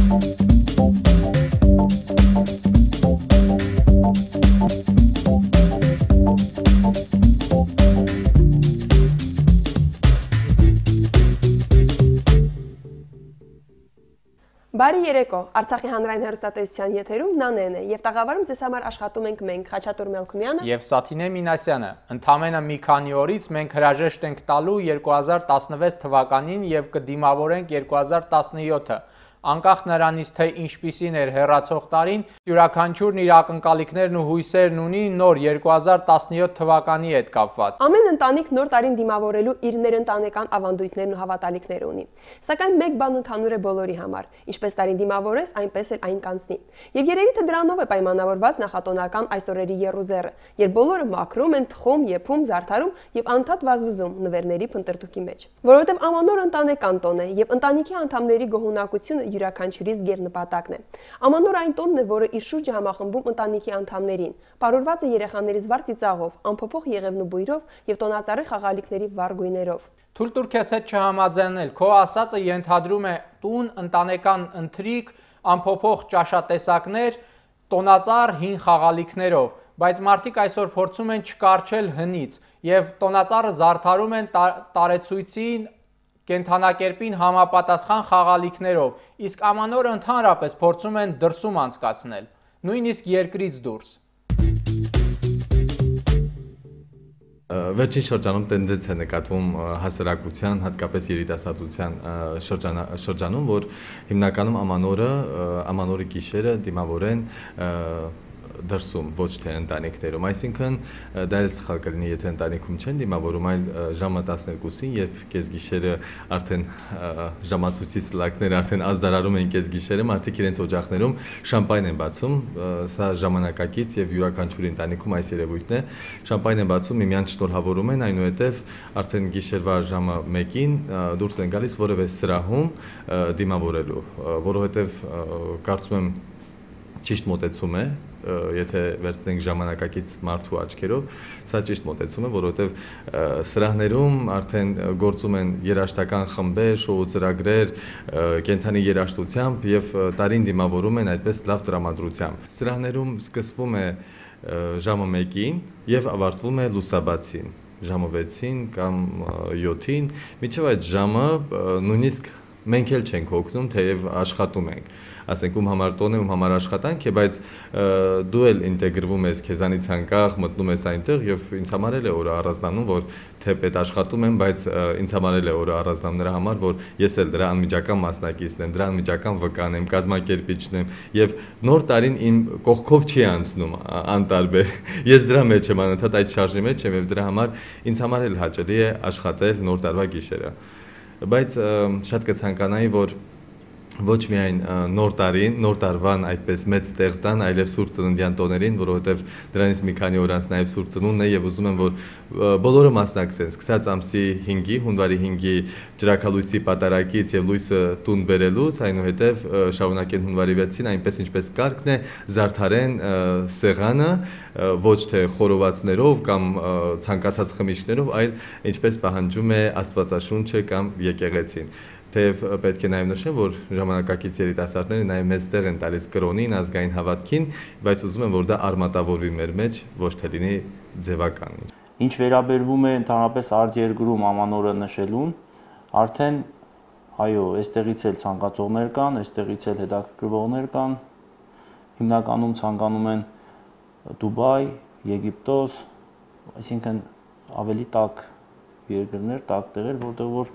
Բարի երեկո, Արցախի հանրային հեռուստատեսության եթերում Նանեն է եւ տաղավարում ձեզ համար աշխատում ենք մենք Խաչատուր Մելքումյանը եւ Սաթինե Մինասյանը։ Ընդամենը մի քանի օրից մենք հրաժեշտ ենք տալու 2016 թվականին եւ կդիմավորենք 2017-ը։ Անկախ նրանից, թե ինչպիսին էր հեռացող տարին, յուրաքանչյուրն իր ակնկալիքներն ու հույսերն ունի նոր 2017 թվականի հետ կապված։ Ամեն ընտանիք նոր տարին դիմավորելու իր ներընտանեկան ավանդույթներն ու հավատալիքները ունի։ Սակայն մեկ բան ընդհանուր է բոլորի համար. ինչպես տարին դիմավորես, այնպես էլ այն կանցնի։ Եվ երևի թե դրանով է պայմանավորված նախատոնական այս օրերի եռուզեռը, երբ բոլորը մաքրում են, թխում, եփում, զարդարում եւ անդադ վազվզում նվերների փնտրտուքի մեջ։ Որովհետեւ ամանոր ընտանեկան տոն է եւ ընտանիքի անդամների գոհունակությունը յուրաքանչյուրիս գերնպատակն է։ Ամանոր այն տոնն է, որը իր շուրջը համախմբում ընտանիքի անդամներին, պարուրված է երեխաների զվարթ ծիծաղով, անփոփոխ եղևնու բույրով եւ տոնածառի խաղալիքների վառ գույներով։ Թույլ տուր քեզ հետ չհամաձայնել, քո ասածը ենթադրում է տուն, ընտանեկան ընթրիք, անփոփոխ ճաշատեսակներ, տոնածառ հին խաղալիքներով, բայց մարդիկ այսօր փորձում են չկառչել հնից եւ տոնածառը զարդարում են տարեցույցին, կենդանակերպին համապատասխան խաղալիքներով, իսկ ամանորը ընդհանրապես փորձում են դրսում անցկացնել, նույնիսկ երկրից դուրս։ Վերջին շրջանում տենդենց է նկատվում հասարակության, հատկապես երիտասարդության շրջանում, որ հիմնականում ամանորի գիշերը դիմավոր են դրսում, ոչ թե ընտանիքներում, այսինքն դա էլ սխալ կլինի, եթե ընտանիքում չեն դիմավորում, այլ ժամը 12-ին, երբ կեսգիշերը արդեն ժամացույցի սլակները արդեն ազդարարում են կեսգիշերը, մարդիկ իրենց օջախներում շամպայն են բացում, սա ժամանակակից եւ յուրաքանչյուր ընտանիքում այս երևույթն է, շամպայն են բացում, միմյանց շնորհավորում են, այնուհետեւ արդեն գիշերվա ժամը 1-ին դուրս են գալիս որևէ սրահում դիմավորելու, որովհետեւ կարծում եմ ճիշտ մոտեցում է, եթե վերցնենք ժամանակակից մարդու աչքերով, սա ճիշտ մոտեցում է, որովհետև սրահներում արդեն գործում են երաժշտական խմբեր, շոու ծրագրեր, կենդանի երաժշտությամբ եւ տարին դիմավորում են այդպես լավ տրամադրությամբ։ Սրահներում սկսվում է ժամը 1-ին եւ ավարտվում է լուսաբացին, ժամը 6-ին կամ 7-ին, մինչեւ այդ ժամը նույնիսկ մենք էլ չենք հոգնում, թեև աշխատում ենք, ասենք ում համար տոն է, ում համար աշխատանք է, բայց դու էլ ինտեգրվում ես քեզանից անկախ, մտնում ես այնտեղ եւ ինձ համար էլ է օրը առանձնանում, որ թեպետ աշխատում եմ, բայց ինձ համար էլ է օրը առանձնանում նրա համար, որ ես էլ դրա անմիջական մասնակիցն եմ, դրա անմիջական վկան եմ, կազմակերպիչն եմ եւ նոր տարին իմ կողքով չի անցնում անտարբեր։ Ես դրա մեջ եմ անընդհատ այդ շարժի մեջ եմ եւ դրա համար ինձ համար էլ հաճելի է աշխատել նոր տարվա գիշերը։ Բայց շատ կցանկանայի, որ ոչ միայն նոր տարին, նոր տարվան այդպես մեծ տեղ տան, այլև Սուրբ Ծննդյան տոներին, որովհետև դրանից մի քանի օր անց նաև Սուրբ Ծնունդն է եւ ուզում եմ, որ բոլորը մասնակցեն, սկսած ամսի 5-ի, հունվարի 5-ի ջրաքալույսի պատարագից եւ լույսը տուն բերելուց, այնուհետև շարունակեն հունվարի 6-ին, այնպես ինչպես կարգն է, զարդարեն սեղանը ոչ թե խորովածներով կամ ցանկացած խմիչքներով, այլ ինչպես պահանջում է Աստվածաշունչը կամ եկեղեցին։ Թեև պետք է նաև նշեմ, որ ժամանակակից երիտասարդները նաև մեծ տեղ են տալիս կրոնին, ազգային հավատքին, բայց ուզում եմ, որ դա արմատավորվի մեր մեջ, ոչ թե լինի ձևական։ Ինչ վերաբերվում է ընդհանրապես արտերկրում ամանորը նշելուն, արդեն այո, այստեղից էլ ցանկացողներ կան, այստեղից էլ հետաքրքրվողներ կան, հիմնականում ցանկանում են Դուբայ, Եգիպտոս, այսինքն ավելի տաք երկրներ, տաք տեղեր, որտեղ որ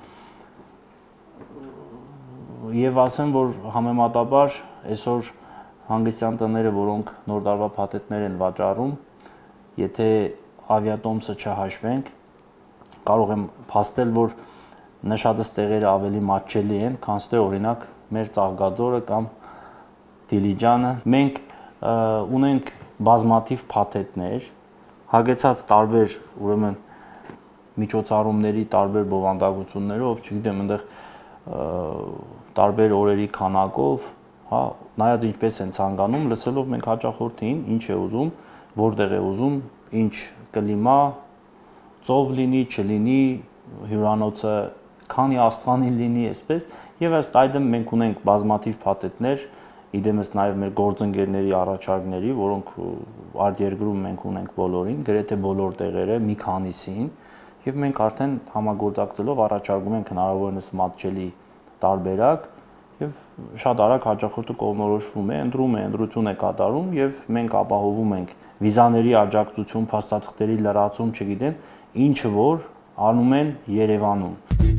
Եվ ասեմ, որ համեմատաբար այսօր հանգստյան տները, որոնք նոր տարվա փաթեթներ են վաճառում, եթե ավիատոմսը չհաշվենք, կարող եմ փաստել, որ նշատս տեղերը ավելի մատչելի են, քան թե օրինակ մեր Ծաղկաձորը կամ Դիլիջանը։ Մենք ունենք բազմաթիվ փաթեթներ, հագեցած տարբեր, ուրեմն միջոցառումների տարբեր բովանդակություններով, չգիտեմ, այնտեղ տարբեր օրերի քանակով, հա, նայած ինչպես են ցանկանում, լսելով մենք հաճախորդին, ինչ է ուզում, որտեղ է ուզում, ինչ կլիմա, ծով լինի, չլինի, հյուրանոցը քանի աստղանին լինի, այսպես, Եվ ըստ այդմ մենք ունենք բազմաթիվ փաթեթներ, իդեմս նաև մեր գործընկերների առաջարկների, որոնք արտերկրում մենք ունենք բոլորին, գրեթե բոլոր տեղերը, մի քանիսին, եւ մենք արդեն համագործակցելով առաջարկում ենք հնարավորինս մատչելի տարբերակ եւ շատ արագ հաճախորդը կողմնորոշվում է, ընտրում է, ընտրություն է կատարում եւ մենք ապահովում ենք վիզաների աջակցություն, փաստաթղթերի լրացում, չգիտեմ, ինչը որ անում են Երևանում։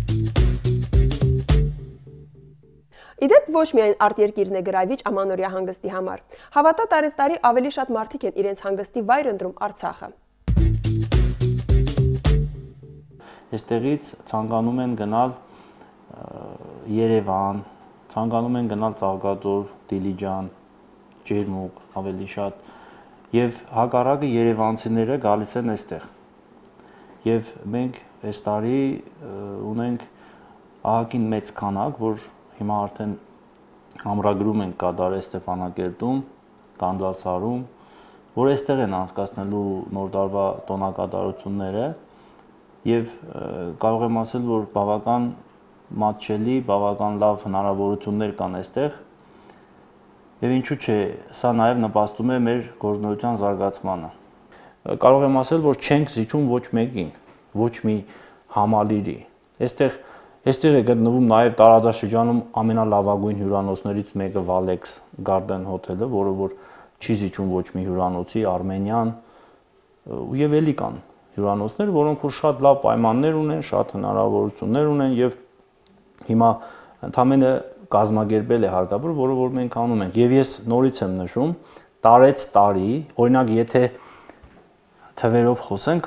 Իդեպ ոչ միայն արտերկիրն է գրավիչ ամանորյա հանգստի համար։ Հավատա տարեստարի ավելի շատ մարդիկ են իրենց հանգստի վայր ընտրում Արցախը։ Այստեղից ցանկանում են գնալ Երևան, ցանկանում են գնալ Ծաղկատոր, Դիլիջան, Ջերմուկ, ավելի շատ, եւ հակառակը երևանցիները գալիս են այստեղ։ Եվ մենք այս տարի ունենք ահագին մեծ քանակ, որ հիմա արդեն ամրագրում ենք կատարել Ստեփանակերտում, Կանդասարում, որ այստեղ են անցկացնելու նոր տարվա տոնակատարությունները եւ կարող եմ ասել, որ բավական մատչելի, բավական լավ հնարավորություններ կան այստեղ եւ ինչու՞ չէ, սա նաեւ նպաստում է մեր գործունեության զարգացմանը։ Կարող եմ ասել, որ չենք զիջում ոչ մեկին, ոչ մի համալիրի։ Այստեղ է գտնվում նաև տարածաշրջանում ամենալավագույն հյուրանոցներից մեկը Valex Garden Hotel-ը, որը որ չի զիջում ոչ մի հյուրանոցի, Արմենիան եւ էլի կան հյուրանոցներ, որոնք որ շատ լավ պայմաններ ունեն, շատ հնարավորություններ ունեն եւ հիմա ընդամենը կազմակերպել է հարկավոր, որը որ մենք անում ենք։ Եվ ես նորից եմ նշում, տարեց տարի, օրինակ եթե թվերով խոսենք,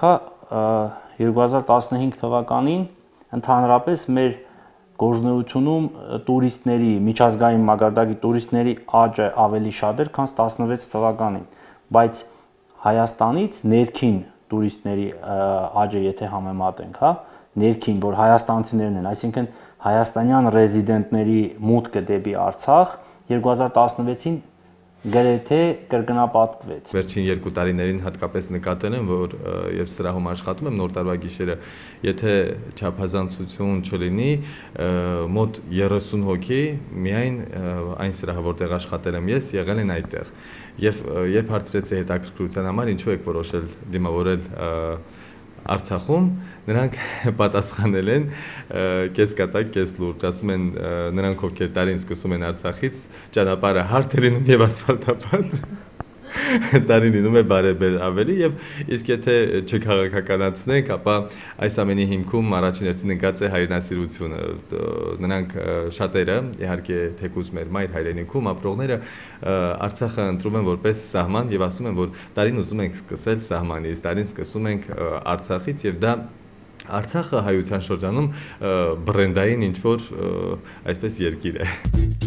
2015 թվականին ընդհանրապես մեր գործունեությունում տուրիստների, միջազգային մակարդակի տուրիստների աճը ավելի շատ էր, քան 16 թվականին, բայց Հայաստանից ներքին տուրիստների աճը եթե համեմատենք, ներքին, որ հայաստանցիներն են, այսինքն հայաստանյան ռեզիդենտների մուտքը դեպի Արցախ 2016-ին գրեթե կրկնապատկվեց։ Վերջին 2 տարիներին հատկապես նկատել եմ, որ երբ սրահում աշխատում եմ նոր տարվա գիշերը, եթե չափազանցություն չլինի, մոտ 30 հոգի միայն այն սրահը, որտեղ աշխատել եմ ես, եղել են այդտեղ։ Եվ երբ հարցրեցի հետաքրքրության համար, ինչու եք որոշել դիմավորել Արցախում, նրանք պատասխանել են կես կատակ, կես լուրջ, ասում են նրանք ովքեր տարին սկսում են Արցախից, ճանապարհը հարթ է լինում եւ ասֆալտապատ, տարին լինում է բարեբեր ավելի եւ իսկ եթե չքաղաքականացնենք, ապա այս ամենի հիմքում առաջին հերթին ընկած է հայրենասիրությունը։ Նրանք շատերը, իհարկե թեկուզ մեր մայր հայրենիքում ապրողները Արցախը ընտրում են որպես սահման եւ ասում են, որ տարին ուզում ենք սկսել սահմանից, տարին սկսում ենք Արցախից եւ դա Արցախը հայության շրջանում բրենդային ինչ որ այսպես երկիր է։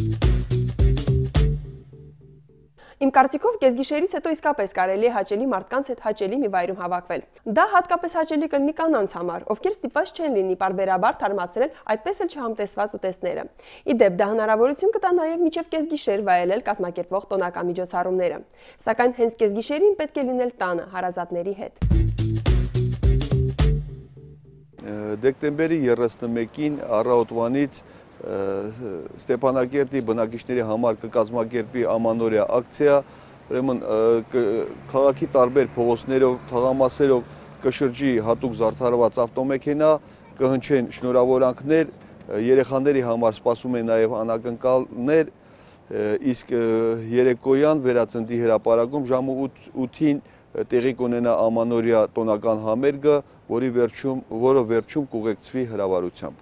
Իմ կարծիքով կեսգիշերից հետո իսկապես կարելի է հաճելի մարդկանց հետ հաճելի մի վայրում հավաքվել։ Դա հատկապես հաճելի կլինի կանանց համար, ովքեր ստիպված չեն լինի պարբերաբար թարմացնել այդպես էլ չհամտեսված ուտեստները։ Իդեպ դա հնարավորություն կտա նաև մինչև կեսգիշեր վայելել կազմակերպվող տոնական միջոցառումները։ Սակայն հենց կեսգիշերին պետք է լինել տանը հարազատների հետ։ Դեկտեմբերի 31-ին առավոտվանից Ստեփանակերտի բնակիչների համար կկազմակերպվի ամանորյա ակցիա, ուրեմն քաղաքի տարբեր փողոցներով, թաղամասերով կշրջի հատուկ զարդարված ավտոմեքենա, կհնչեն շնորհավորանքներ, երեխաների համար սպասում են նաև անակնկալներ, իսկ երեկոյան վերածնդի հրապարակում ժամը 8-ին տեղի կունենա ամանորյա տոնական համերգը, որը վերջում կուղեկցվի հրավառությամբ։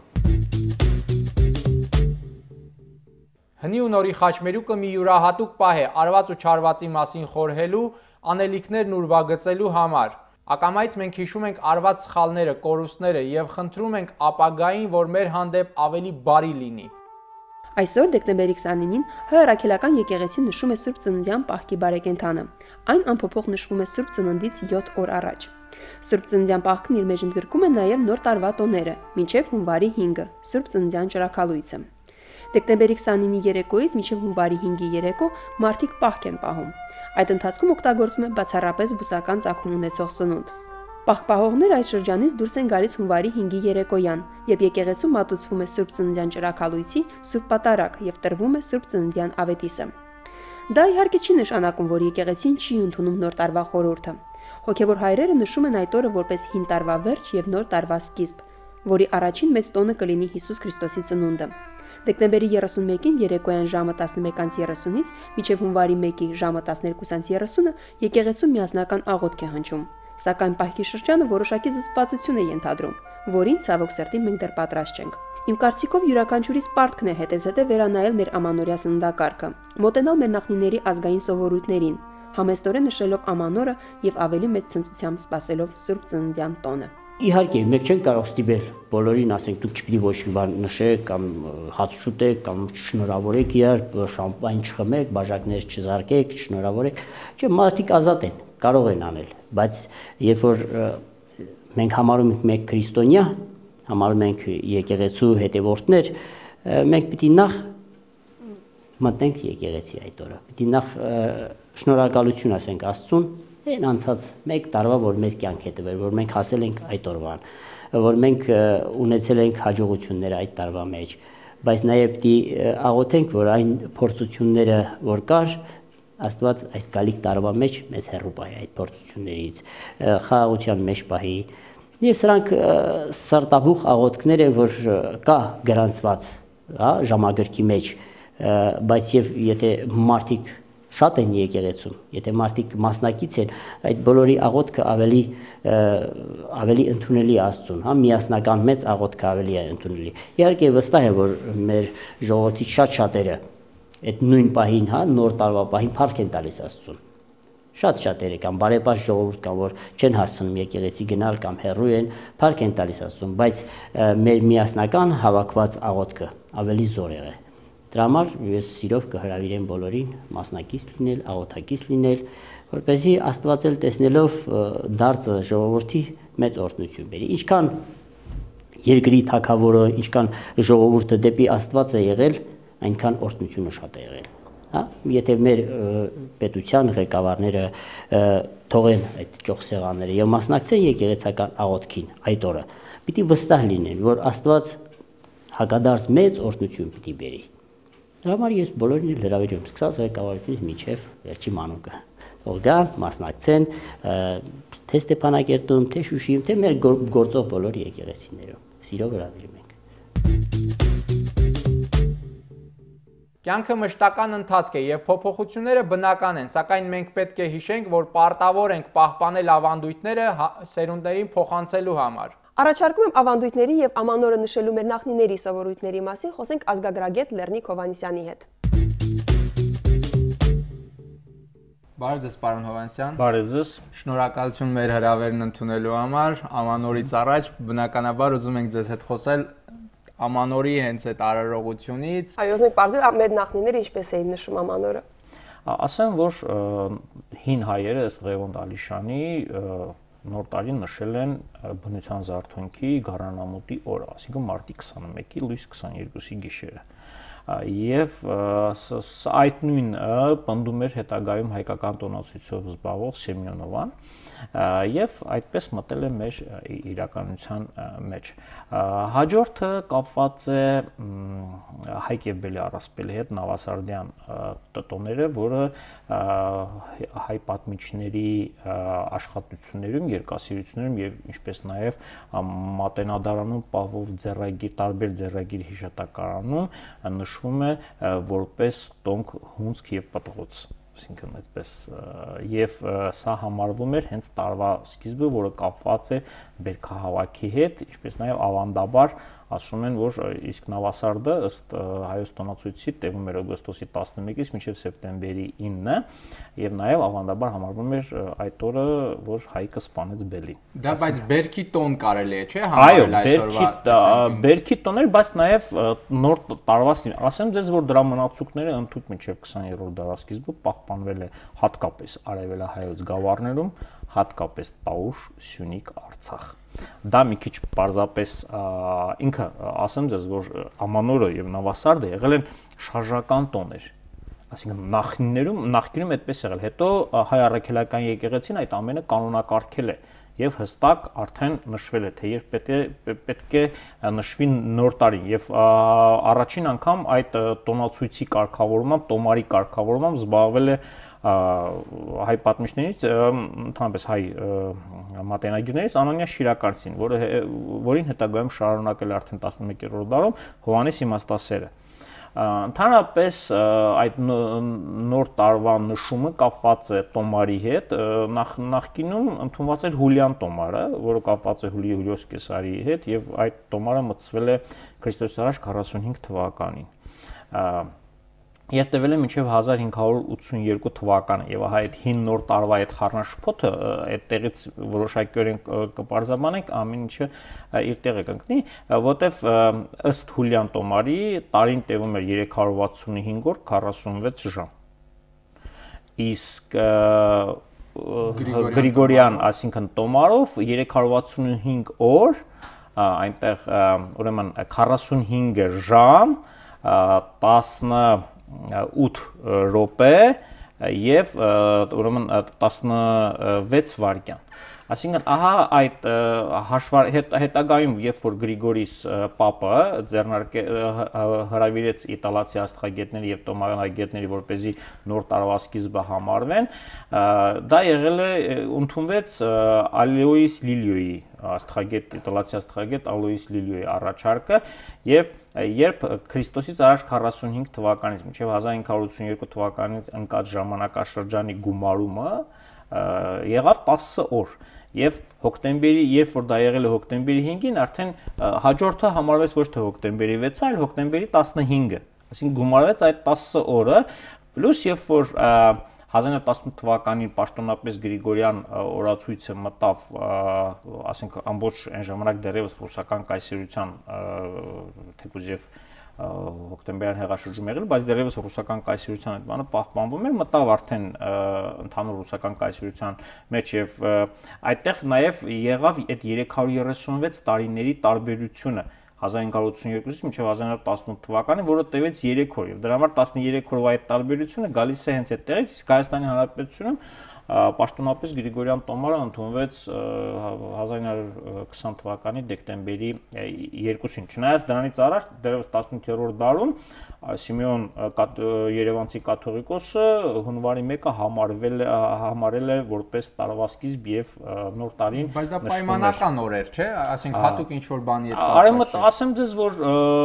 Հնի ու նորի խաչմերուկը մի յուրահատուկ պահ է արված ու չարվածի մասին խորհելու, անելիքներն ուրվագծելու համար։ Ակամայից մենք հիշում ենք արված սխալները, կորուստները եւ խնդրում ենք ապագային, որ մեր հանդեպ ավելի բարի լինի։ Այսօր դեկտեմբերի 29-ին Հայ Առաքելական եկեղեցին նշում է Սուրբ Ծննդյան պահքի բարեկենդանը։ Այն անփոփոխ նշվում է Սուրբ Ծննդից 7 օր առաջ։ Սուրբ Ծննդյան պահքն իր մեջ ընդգրկում է նաև նոր տարվա տոները, մինչև հունվարի 5-ը, Սուրբ Ծննդյան ճրագալույցը։ Դեկտեմբերի 29-ի երեկոյից մինչև հունվարի 5-ի երեկո մարդիկ պահք են պահում։ Այդ ընթացքում օգտագործվում է բացառապես բուսական ծագում ունեցող սնունդ։ Պահպահողները այդ շրջանից դուրս են գալիս հունվարի 5-ի երեկոյան, երբ եկեղեցու մատուցվում է Սուրբ Ծննդյան ճրագալույցի Սուրբ Պատարագ եւ տրվում է Սուրբ Ծննդյան ավետիսը։ Դա իհարկե չի նշանակում, որ եկեղեցին չի ընդունում նոր տարվա խորհուրդը։ Հոգևոր հայրերը նշում են այդ օրը որպես հին տարվա վերջ եւ նոր տարվա սկիզբ, որի առաջին մեծ տոնը կլինի Հիսուս Քրիստոսի ծնունդը։ Դեկտեմբերի 31-ին երեկոյան ժամը 11:30-ից մինչև հունվարի 1-ի ժամը 12:30-ը եկեղեցու միասնական աղոթք է հնչում։ Սակայն պահքի շրջանը որոշակի զսպվածություն է ենթադրում, որին ցավոք սրտի մենք դեռ պատրաստ չենք։ Իմ կարծիքով յուրաքանչյուրիս պարտքն է հետեզհետե վերանայել մեր ամանորյա սննդակարգը, մոտենալ մեր նախնիների ազգային սովորույթներին, համեստորեն նշելով ամանորը եւ ավելի մեծ ցնծությամբ սպասելով Սուրբ Ծննդյան տոնը։ Իհարկե, մենք չենք կարող ստիպել բոլորին, ասենք, դուք չպիտի ոչ մի բան նշեք կամ հաց շուտեք կամ շնորհավորեք իրար, շամպայն չխմեք, բաժակներ չզարկեք, չշնորհավորեք։ Չէ, մարդիկ ազատ են, կարող են անել, բայց երբ որ մենք համարում ենք մեկ քրիստոնյա, համարում ենք եկեղեցու հետևորդներ, մենք պիտի նախ մտնենք եկեղեցի այդ օրը։ Պիտի նախ շնորհակալություն ասենք Աստծուն այն անցած մեկ տարվա, որ մեզ կյանք է տվել, որ մենք հասել ենք այդ օրվան, որ մենք ունեցել ենք հաջողություններ այդ տարվա մեջ, բայց նաև պիտի աղոթենք, որ այն փորձությունները, որ կար, Աստված այս գալիք տարվա մեջ մեզ հեռու պահի այդ փորձություններից, խաղաղության մեջ պահի, եւ սրանք սրտաբուխ աղոթքներ են, որ կա գրանցված, հա, ժամագրքի մեջ, բայց եւ եթե մարդիկ շատ են եկեղեցում, եթե մարդիկ մասնակից են, այդ բոլորի աղոթքը ավելի ընդունելի Աստծուն, հա, միասնական մեծ աղոթքը ավելի է ընդունելի։ Իհարկե վստահ եմ, որ մեր ժողովրդի շատ-շատերը այդ նույն պահին, հա, նոր տարվա պահին փառք են տալիս Աստծուն։ Շատ-շատերը կամ բարեպաշտ ժողովուրդ կան, որ չեն հասցնում եկեղեցի գնալ կամ հեռու են, փառք են տալիս Աստծուն, բայց մեր միասնական հավաքված աղոթքը ավելի զորեղ է։ Դրա համար ես սիրով կհրավիրեմ բոլորին մասնակից լինել, աղոթակից լինել, որպեսզի Աստված էլ տեսնելով դարձը ժողովրդի մեծ օրհնություն բերի։ Ինչքան երկրի թագավորը, ինչքան ժողովուրդը դեպի Աստված է եղել, այնքան օրհնությունը շատ է եղել։ Հա, եթե մեր պետության ղեկավարները թողեն այդ ճոխ սեղանները եւ մասնակցեն եկեղեցական աղոթքին այդ օրը, պիտի վստահ լինեն, որ Աստված հակադարձ մեծ օրհնություն պիտի բերի։ Դրա համար ես բոլորին հրավիրում, սկսած ղեկավարությունից մինչև վերջի մանուկը։ Թող գան, մասնակցեն, թե Ստեփանակերտում, թե Շուշիում, թե մեր գործող բոլոր եկեղեցիներում։ Սիրով հրավիրում ենք։ Կյանքը մշտական ընթացք է եւ փոփոխությունները բնական են, սակայն մենք պետք է հիշենք, որ պարտավոր ենք պահպանել ավանդույթները սերունդներին փոխանցելու համար։ Առաջարկում եմ ավանդույթների եւ ամանորը նշելու մեր նախնիների սովորույթների մասին խոսենք ազգագրագետ Լեռնիկ Հովհաննիսյանի հետ։ Բարև ձեզ, պարոն Հովհաննիսյան։ Բարև ձեզ։ Շնորհակալություն մեր հրավերն ընդունելու համար։ Ամանորից առաջ բնականաբար ուզում ենք ձեզ հետ խոսել ամանորի հենց այդ արարողությունից։ Այո, ուզում ենք բարձր մեր նախնիները ինչպես էին նշում ամանորը։ Ասեմ, որ հին հայերը ըստ Ղևոնդ Ալիշանի նոր տարին նշել են բնության զարթոնքի գարանամուտի օրը, այսինքն մարտի 21-ի լույս 22-ի գիշերը։ Եվ այդ նույնը պնդում էր հետագայում հայկական տոնացույցով զբաղվող Սեմյոնովան եւ այդպես մտել է մեր իրականության մեջ։ Հաջորդը կապված է Հայկ եւ Բելի Առասպելի հետ Նավասարդյան տոները, որը հայ պատմիչների աշխատություններում, երկասիրություններում եւ ինչպես նաեւ Մատենադարանում պահվող տարբեր ձեռագիր հիշատակարանում նշվում է որպես տոնք, հունձք եւ պտղոց, այսինքն այդպես եւ սա համարվում էր հենց տարվա սկիզբը, որը կապված է բերքահավաքի հետ, ինչպես նաեւ ավանդաբար ասում են, որ իսկ Նավասարդը ըստ հայոց տոնացույցի տևում էր օգոստոսի 11-ից մինչև սեպտեմբերի 9-ը եւ նաեւ ավանդաբար համարվում էր այդ օրը, որ Հայկը սպանեց Բելին։ Դա բայց բերքի տոն կարելի է, չէ՞, համարել այսօրվա։ Այո, բերքի տոներ, բայց նաեւ նոր տարվա սկիզբ։ Ասեմ ձեզ, որ դրա մնացուկները ընդհանուր մինչև 20-րդ դարաշրջանը պահպանվել է հատկապես արևելահայոց գավառներում, հատկապես Տաուշ, Սյունիք, Արցախ։ Դա մի քիչ պարզապես ինքը ասեմ ձեզ, որ ամանորը եւ Նավասարդը եղել են շարժական տոներ, այսինքն նախկինում այդպես եղել, հետո հայ առաքելական եկեղեցին այդ ամենը կանոնակարգել է եւ հստակ արդեն նշվել է, թե երբ պետք է նշվի նոր տարին եւ առաջին անգամ այդ տոնացույցի կարգավորմամբ, տոմարի կարգավորմամբ զբաղվել է հայ պատմիչներից, ընդհանրապես հայ մատենագիրներից Անանիաս Շիրակարցին, որին հետագայում շարունակել է արդեն 11-րդ դարում Հովհաննես Իմաստասերը։ Ընդհանրապես այդ նոր տարվա նշումը կապված է տոմարի հետ, նախկինում ընդունված էր հուլյան տոմարը, որը կապված է Հուլիոս Կեսարի հետ եւ այդ տոմարը մտցվել է Քրիստոս առաջ 45 թվականին։ Եվ տևել է մինչև 1582 թվականը եւ ահա այդ հին նոր տարվա այդ խառնաշփոթը այդտեղից որոշակիորեն կպարզաբանենք ամեն ինչը իր տեղը կընկնի, որտեվ ըստ Հուլյան տոմարի տարին տևում էր 365 օր 46 ժամ։ Իսկ Գրիգորյան, այսինքն տոմարով 365 օր այնտեղ ուրեմն 45 ժամ 18 րոպե եւ ուրեմն 16 վայրկյան։ Այսինքն ահա այդ հետագայում, երբ որ Գրիգորիս Պապը հրավիրեց իտալացի աստղագետների եւ տոմարագետների, որպեսզի նոր տարվա սկիզբը համարվեն, դա եղել է ընդունվեց Ալոիս Լիլիոյի իտալացի աստղագետ Ալոիս Լիլիոյի առաջարկը եւ երբ Քրիստոսից առաջ 45 թվականից մինչև 1582 թվականից ընկած ժամանակաշրջանի գումարումը եղավ 10 օր եւ հոկտեմբերի, երբ որ դա եղել է հոկտեմբերի 5-ին, արդեն հաջորդը համարվեց ոչ թե հոկտեմբերի 6-ը, այլ հոկտեմբերի 15-ը, այսինքն գումարվեց այդ 10 օրը, պլյուս երբ որ 1918 թվականին պաշտոնապես Գրիգորյան օրացույցը մտավ, ասենք ամբողջ այն ժամանակ դեռևս ռուսական կայսրության թեկուզ եւ հոկտեմբերյան հեղաշրջում եղել, բայց դեռևս ռուսական կայսրության այդ բանը պահպանվում էր, մտավ արդեն ընդհանուր ռուսական կայսրության մեջ եւ այդտեղ նաեւ եղավ այդ 336 տարիների տարբերությունը 1582-ից մինչև 1918 թվականին, որը տևեց 3 օր եւ դրա համար 13 օրվա այդ տարբերությունը գալիս է հենց այդտեղից, իսկ Հայաստանի Հանրապետությունում պաշտոնապես Գրիգորյան տոմարը ընդունվեց 1920 թվականի դեկտեմբերի 2-ին։ Չնայած դրանից առաջ դեռևս 18-րդ դարում Սիմեոն Երևանցի կաթողիկոսը հունվարի 1-ը համարել է որպես տարվա սկիզբ եւ նոր տարին։ Բայց դա պայմանական օր էր, չէ՞, այսինքն հատուկ ինչ որ բանի հետ կապված։ Ասեմ ձեզ, որ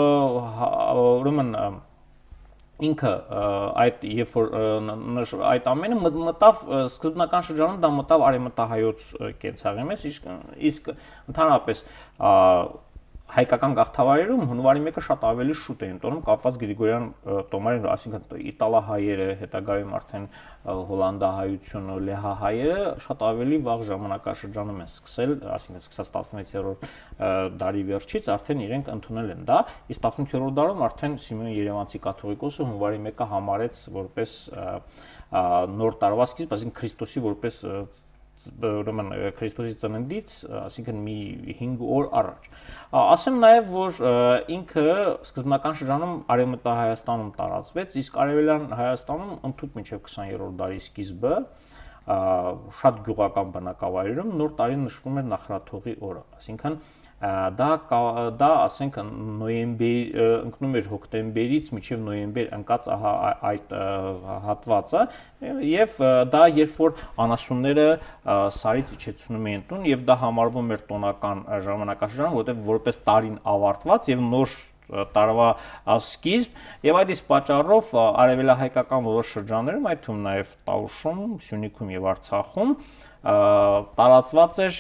ուրեմն ինքը այդ երբ որ այդ ամենը մտավ սկզբնական շրջանում դա մտավ արևմտահայոց կենցաղի մեջ, իսկ ընդհանրապես հայկական գաղթավայրերում հունվարի 1-ը շատ ավելի շուտ էին տոնում կապված Գրիգորյան տոմարին, այսինքն իտալահայերը, հետագայում արդեն հոլանդահայությունը, լեհահայերը շատ ավելի վաղ ժամանակաշրջանում են սկսել, այսինքն սկսած 16-րդ դարի վերջից արդեն իրենք ընդունել են դա, իսկ 18-րդ դարում արդեն Սիմեոն Երևանցի կաթողիկոսը հունվարի 1-ը համարեց որպես նոր տարվա սկիզբ, այսինքն Քրիստոսի որպես ուրեմն Քրիստոսի ծննդից, այսինքն մի 5 օր առաջ։ Ասեմ նաև, որ ինքը սկզբնական շրջանում Արևմտա Հայաստանում տարածվեց, իսկ Արևելյան Հայաստանում ընդհուպ մինչև 20-րդ դարի սկիզբը շատ գյուղական բնակավայրերում նոր տարին նշվում էր Նախրաթողի օրը, այսինքն դա ասենք նոյեմբեր ընկնում էր հոկտեմբերից մինչև նոյեմբեր ընկած այդ հատվածը եւ դա երբ որ անասունները սարից իջեցնում էին տուն եւ դա համարվում էր տոնական ժամանակաշրջան, որտեղ որպես տարին ավարտված եւ նոր տարվա սկիզբ եւ այդ իսկ պատճառով արևելահայկական որոշ շրջաններում, այդ թվում նաեւ Տաուշում, Սյունիքում եւ Արցախում տարածված էր,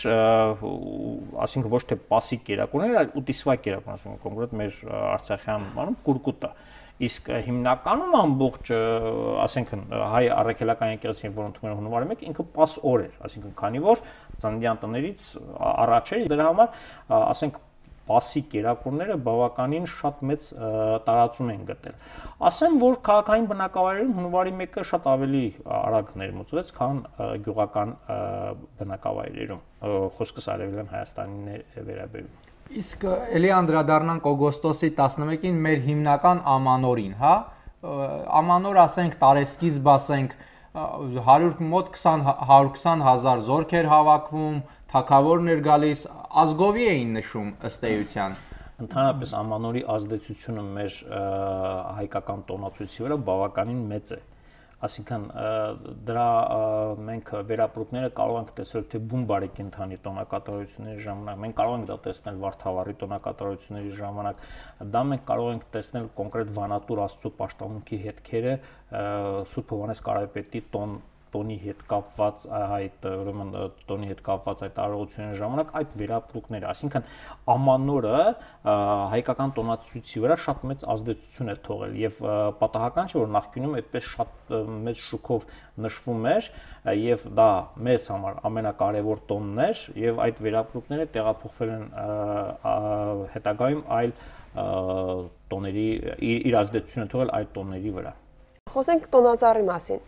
ասինքն ոչ թե պասիկ կերակուրներ, այլ ուտիսվա կերակուրներ, ասենք կոնկրետ մեր արցախյան բանում կուրկուտը։ Իսկ հիմնականում ամբողջ, ասենք հայ առաքելական եկեղեցին, որ ընդունել հունվարի 1, ինքը պաս օր էր, ասինքն քանի որ ծննդյան տներից առաջ էր, դրա համար ասենք պասիկ կերակուրները բավականին շատ մեծ տարածում են գտել։ Ասեմ, որ քաղաքային բնակավայրերում հունվարի 1-ը շատ ավելի արագ ներմուծվեց, քան գյուղական բնակավայրերում, խոսքս Արևելյան Հայաստանին է վերաբերում։ Իսկ էլի անդրադառնանք օգոստոսի 11-ին մեր հիմնական ամանորին, հա, ամանոր ասենք տարեսկիզբ ասենք 120 հազար զորք էր հավաքվում, թագավորն էր գալիս, ազգովի էին նշում ըստ էության։ Ընդհանրապես ամանորի ազդեցությունը մեր հայկական տոնացույցի վրա բավականին մեծ է։ Այսինքն դրա մենք վերապրուկները կարող ենք տեսնել թե բուն բարեկենդանի տոնակատարությունների ժամանակ, մենք կարող ենք դա տեսնել Վարդավառի տոնակատարությունների ժամանակ, դա մենք կարող ենք տեսնել կոնկրետ Վանատուր Աստծո պաշտամունքի հետքերը Սուրբ Հովհաննես Կարապետի տոնի հետ կապված այդ ուրեմն տոնի հետ կապված այդ արարողությունների ժամանակ այդ վերապրուկները, այսինքն ամանորը հայկական տոնացույցի վրա շատ մեծ ազդեցություն է թողել եւ պատահական չէ որ նախկինում այդպես շատ մեծ շուկով նշվում էր եւ դա մեզ համար ամենակարևոր տոնն էր եւ այդ վերապրուկները տեղափոխվել են հետագայում այլ տոների իր ազդեցությունը թողել այլ տոնների վրա։ Խոսենք տոնածառի մասին։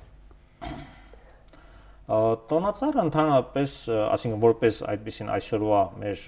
Տոնածառը ընդհանրապես, այսինքն որպես այդպեսին այսօրվա մեր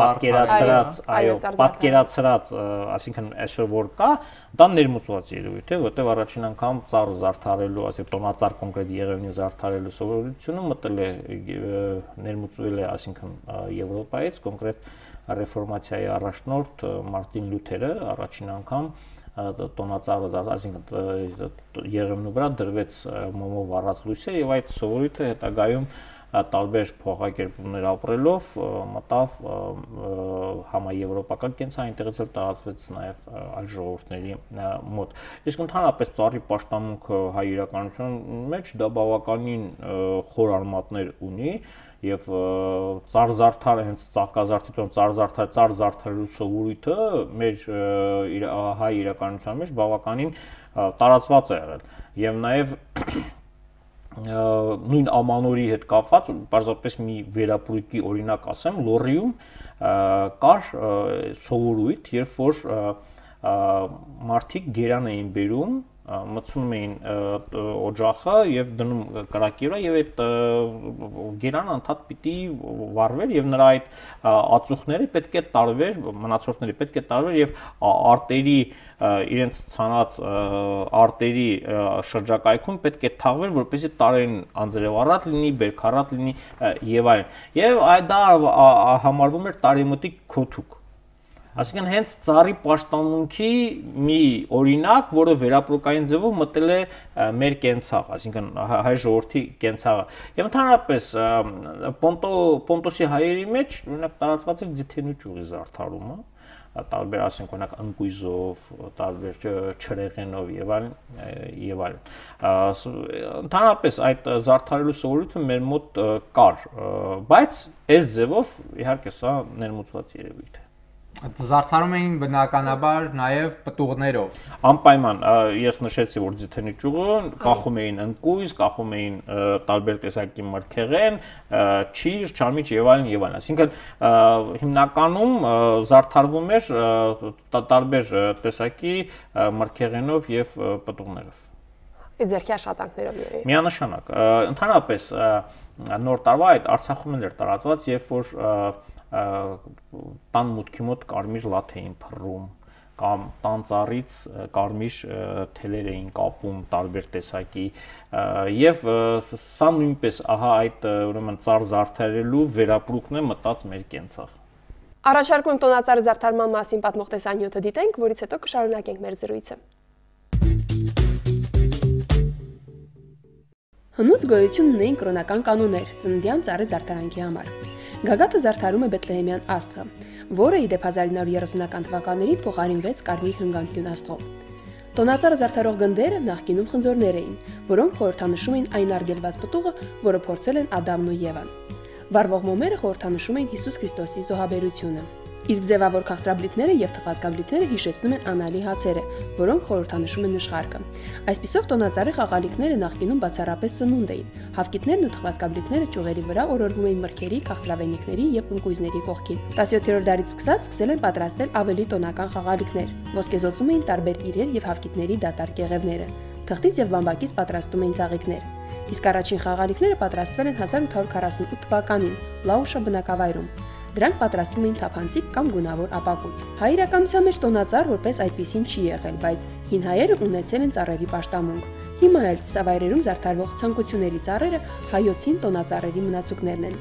պատկերացրած, այսինքն այսօր որ կա, դա ներմուծված երևույթ է, որտեղ առաջին անգամ ծառ զարդարելու, այսինքն տոնածառ կոնկրետ Եղևնի զարդարելու սովորությունը մտել է ներմուծվել է, այսինքն Եվրոպայից, կոնկրետ ռեֆորմացիայի առաջնորդ Մարտին Լյութերը առաջին անգամ տոնածառը, այսինքն Եղևնու վրա դրվեց մոմով առած լույսեր եւ այդ սովորույթը հետագայում տարբեր փոխակերպումներ ապրելով մտավ համաեվրոպական կենցաղային տեղից էլ տարածվեց նաեւ այլ ժողովուրդների մոտ։ Իսկ ընդհանրապես ծառի պաշտամունքը հայ իրականության մեջ դա բավականին խոր արմատներ ունի եւ ծառ-զարդարը հենց ծաղկազարդի տոն ծառ-զարդարելու սովորույթը մեր հայ իրականության մեջ բավականին տարածված է եղել եւ նաեւ նույն ամանորի հետ կապված պարզապես մի վերապրույկի օրինակ ասեմ Լոռիում կար սովորույթ երբ որ մարդիկ գերան էին բերում մտցնում էին օջախը եւ դնում կրակի վրա եւ այդ գերանը անդադ պիտի վառվեր եւ նրա այդ ածուխները պետք է տարվեր մնացորդների պետք է տարվեր եւ արտերի իրենց ցանած արտերի շրջակայքում պետք է թաղվեր որպեսզի տարեն անձրևառատ լինի, բերքառատ լինի եւ այլն։ Եվ դա համարվում էր տարեմուտի քոթուկ։ Այսինքն հենց ծառի պաշտամունքի մի օրինակ, որը վերապրուկային ձևով մտել է մեր կենցաղ, այսինքն հայ ժողովրդի կենցաղը։ Եվ ընդհանրապես Պոնտոսի հայերի մեջ օրինակ տարածված էր ձիթենու ճյուղի զարդարումը, տարբեր ասենք օրինակ ընկույզով, տարբեր չրեղենով եւ այլն։ Ընդհանրապես այդ զարդարելու սովորույթը մեր մոտ կար, բայց այս ձևով իհարկե սա ներմուծված երևույթ է։ Զարդարում էին բնականաբար նաև պտուղներով։ Անպայման, ես նշեցի, որ ձիթենի ճյուղը կախում էին ընկույզ, կախում էին տարբեր տեսակի մրգեղեն, չիր, չամիչ եւ այլն եւ այլն։ Այսինքն հիմնականում զարդարվում էր տարբեր տեսակի մրգեղենով եւ պտուղներով։ Ձեռքի աշխատանքներով երևի։ Միանշանակ։ Ընդհանրապես նոր տարվա այդ Արցախում էր տարածված, երբ որ տան մուտքի մոտ կարմիր լաթ էին փռում կամ տան ծառից կարմիր թելեր էին կապում տարբեր տեսակի եւ սա նույնպես ահա այդ ուրեմն ծառ զարդարելու վերապրուկն է մտած մեր կենցաղ։ Առաջարկում եմ տոնածառի զարդարման մասին պատմող տեսանյութը դիտենք, որից հետո կշարունակենք մեր զրույցը։ Հնուց գոյություն ունեին կրոնական կանոններ ծննդյան ծառի զարդարանքի համար։ Գագաթը զարդարում է Բեթլեհեմյան աստղը, որը իդեպ 1930-ական թվականներին փոխարինվեց կարմիր հնգանկյուն աստղով։ Տոնածառը զարդարող գնդերը նախկինում խնձորներ էին, որոնք խորհրդանշում էին այն արգելված պտուղը, որը փորձել են Ադամն ու Եվան։ Վառվող մոմերը խորհրդանշում էին Հիսուս Քրիստոսի զոհաբերությունը։ Իսկ ձևավոր քաղցրաբլիթները եւ թխվածքաբլիթները հիշեցնում են անալի հացերը, որոնք խորհրդանշում են նշխարկը։ Այսպիսով տոնածառի խաղալիքները նախկինում բացառապես սնունդ էին։ Հավկիթներն ու թխվածքաբլիթները ճյուղերի վրա օրորվում էին մրգերի, քաղցրավենիքների եւ ընկույզների կողքին։ 17-րդ դարից սկսել են պատրաստել ավելի տոնական խաղալիքներ։ Ոսկեզօծում էին տարբեր իրեր եւ հավկիթների դատարկ եղևները։ Թղթից եւ բամբակից պատրաստում էին ծաղիկներ։ Իսկ առաջին խաղալիքները պատրաստվել են 1848 թվականին Լաուշա բնակավայրում։ Դրանք պատրաստվում էին թափանցիկ կամ գունավոր ապակուց։ Հայ իրականության մեջ տոնածառ որպես այդպիսին չի եղել, բայց հին հայերը ունեցել են ծառերի պաշտամունք։ Հիմա էլ ծավայրերում զարդարվող ցանկությունների ծառերը հայոցին տոնածառերի մնացուկներն են։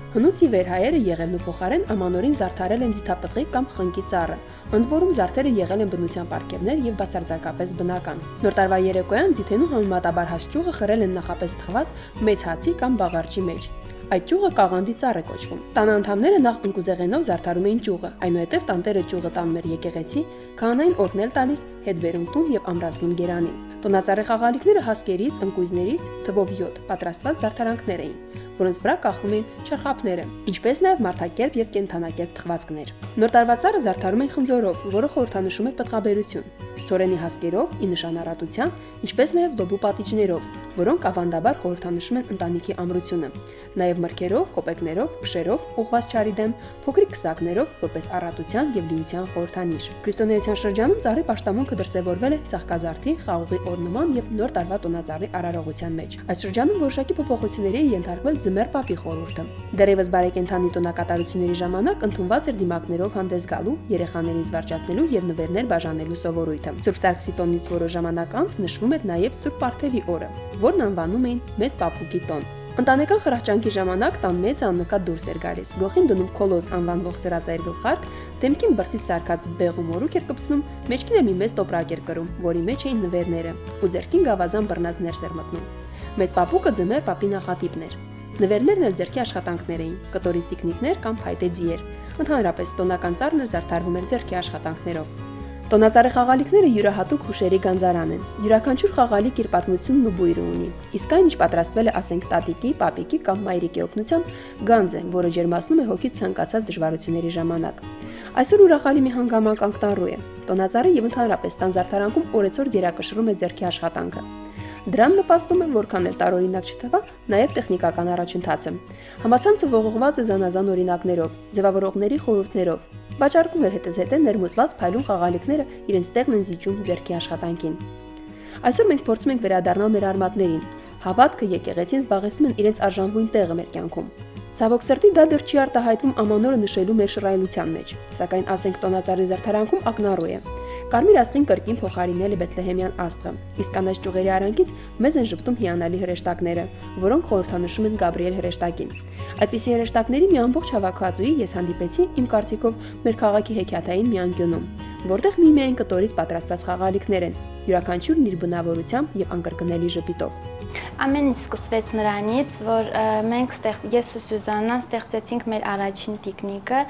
Հնուց ի վեր հայերը եղելն ու փոխարեն ամանորին զարդարել են ձիթապտղի կամ խնկի ծառը, ընդ որում զարդերը եղել են բնության պարգևներ եւ բացարձակապես բնական։ Նոր տարվա երեկոյան ձիթենու համեմատաբար հաստ ճյուղը խրել են նախապես թխված մեծ հացի կամ բաղարջի մեջ։ Այդ ճյուղը կաղանդի ծառ է կոչվում։ Տան անդամները նախ ընկուզեղենով զարդարում էին ճյուղը, այնուհետև տանտերը ճյուղը տանում էր եկեղեցի, քահանային օրհնել տալիս, հետ բերում տուն եւ ամրացնում գերանին։ Տոնածառի խաղալիքները հասկերից, ընկույզներից, թվով 7 պատրաստված զարդարանքներ էին, որոնց վրա կախվում էին չարխապները, ինչպես նաև մարդակերպ եւ կենդանակերպ թխվածքներ։ Նոր տարվա ծառը զարդարում են խնձորով, որը խորհրդանշում է պտղաբերություն, ցորենի հասկերով՝ ի նշան առատության, ինչպես նաև լոբու պատիճներով, որոնք ավանդաբար խորհրդանշում են ընտանիքի ամրությունը, նաև մրգերով, կոպեկներով, փշերով, ուղղված չարի դեմ, փոքրիկ քսակներով, որպես առատության եւ լիության խորհրդանիշ։ Քրիստոնեության շրջանում ծառի պաշտամունքը դրսևորվել է ծաղկազարդի, խաղողի օրնման եւ նոր տարվա տոնածառի արարողության մեջ։ Այս շրջանում որոշակի փոփոխությունների ենթարկվել ձմեռ պապի խորհուրդը։ Դեռևս բարեկենդանի տոնակատարությունների ժամանակ ընդունված էր դիմակներով հանդես գալու, երեխաներին զվարճացնելու եւ նվերներ բաժանելու սովորույթը։ Սուրբ Սարգսի տոնից որոշ ժամանակ անց նշվում էր նաեւ Սուրբ Պարթևի օրը, որն անվանում էին Մեծ Պապուկի տոն։ Ընտանեկան խրախճանքի ժամանակ տան մեծ աննկատ դուրս էր գալիս։ Գլխին դնում քոլոզ անվանվող սրածայր գլխարկ, դեմքին բրտից սարքած բեղու մորուք էր կպցնում, մեջքին էլ մի մեծ տոպրակ էր կրում, որի մեջ էին նվերները, ու ձեռքին գավազան բռնած ներս էր մտնում։ Մեծ Պապուկը ձմեռ պապի նախատիպն էր։ Նվերներն էլ ձեռքի աշխատանքներ էին, կտորից տիկնիկներ կամ փայտե ձիեր։ Ընդհանրապես տոնական ծառն էլ զարդարվում էր ձեռքի աշխատանքներով։ Տոնածառի խաղալիքները յուրահատուկ հուշերի գանձարան են։ Յուրաքանչյուր խաղալիք իր պատմությունն ու բույրը ունի։ Իսկ այն, ինչ պատրաստվել է, ասենք, տատիկի, պապիկի կամ մայրիկի օգնությամբ, գանձ է, որը ջերմացնում է հոգից ցանկացած դժվարությունների ժամանակ։ Այսօր ուրախալի մի հանգամանք տառու է։ Տոնածառի եւ ընդհանրապես տան զարդարանքում օրեցօր գերակշռում է ձեռքի աշխատանքը։ Դրան նպաստում է, որքան էլ տարօրինակ չթվա, նաև տեխնիկական առաջընթացը։ Համացանցը ողողված է զանազան օրինակներով, ձևավորողների խորհուրդներով։ Վաճառքում էր հետզհետե ներմուծված փայլուն խաղալիքները իրենց տեղն են զիջում ձեռքի աշխատանքին։ Այսօր մենք փորձում ենք վերադառնալ մեր արմատներին։ Հավատքը, եկեղեցին զբաղեցնում են իրենց արժանվույն տեղը մեր կյանքում։ Ցավոք սրտի դա դեռ չի արտահայտվում ամանորը նշելու մեր շռայլության մեջ, սակայն ասենք տոնածառի զարդարանքում ակնառու է։ Կարմիր աստղին կրկին փոխարինել է Բեթլեհեմյան աստղը, իսկ կանաչ ճյուղերի արանքից մեզ են ժպտում հիանալի հրեշտակները, որոնք խորհրդանշում են Գաբրիել հրեշտակին։ Այդպիսի հրեշտակների մի ամբողջ հավաքածուի ես հանդիպեցի իմ կարծիքով մեր քաղաքի հեքիաթային մի անկյունում, որտեղ միմիայն կտորից պատրաստված խաղալիքներ են, յուրաքանչյուրն իր բնավորությամբ եւ անկրկնելի ժպիտով։ Ամեն ինչ սկսվեց նրանից, որ մենք ես ու Սյուզաննան ստեղծեցինք մեր առաջին տիկնիկը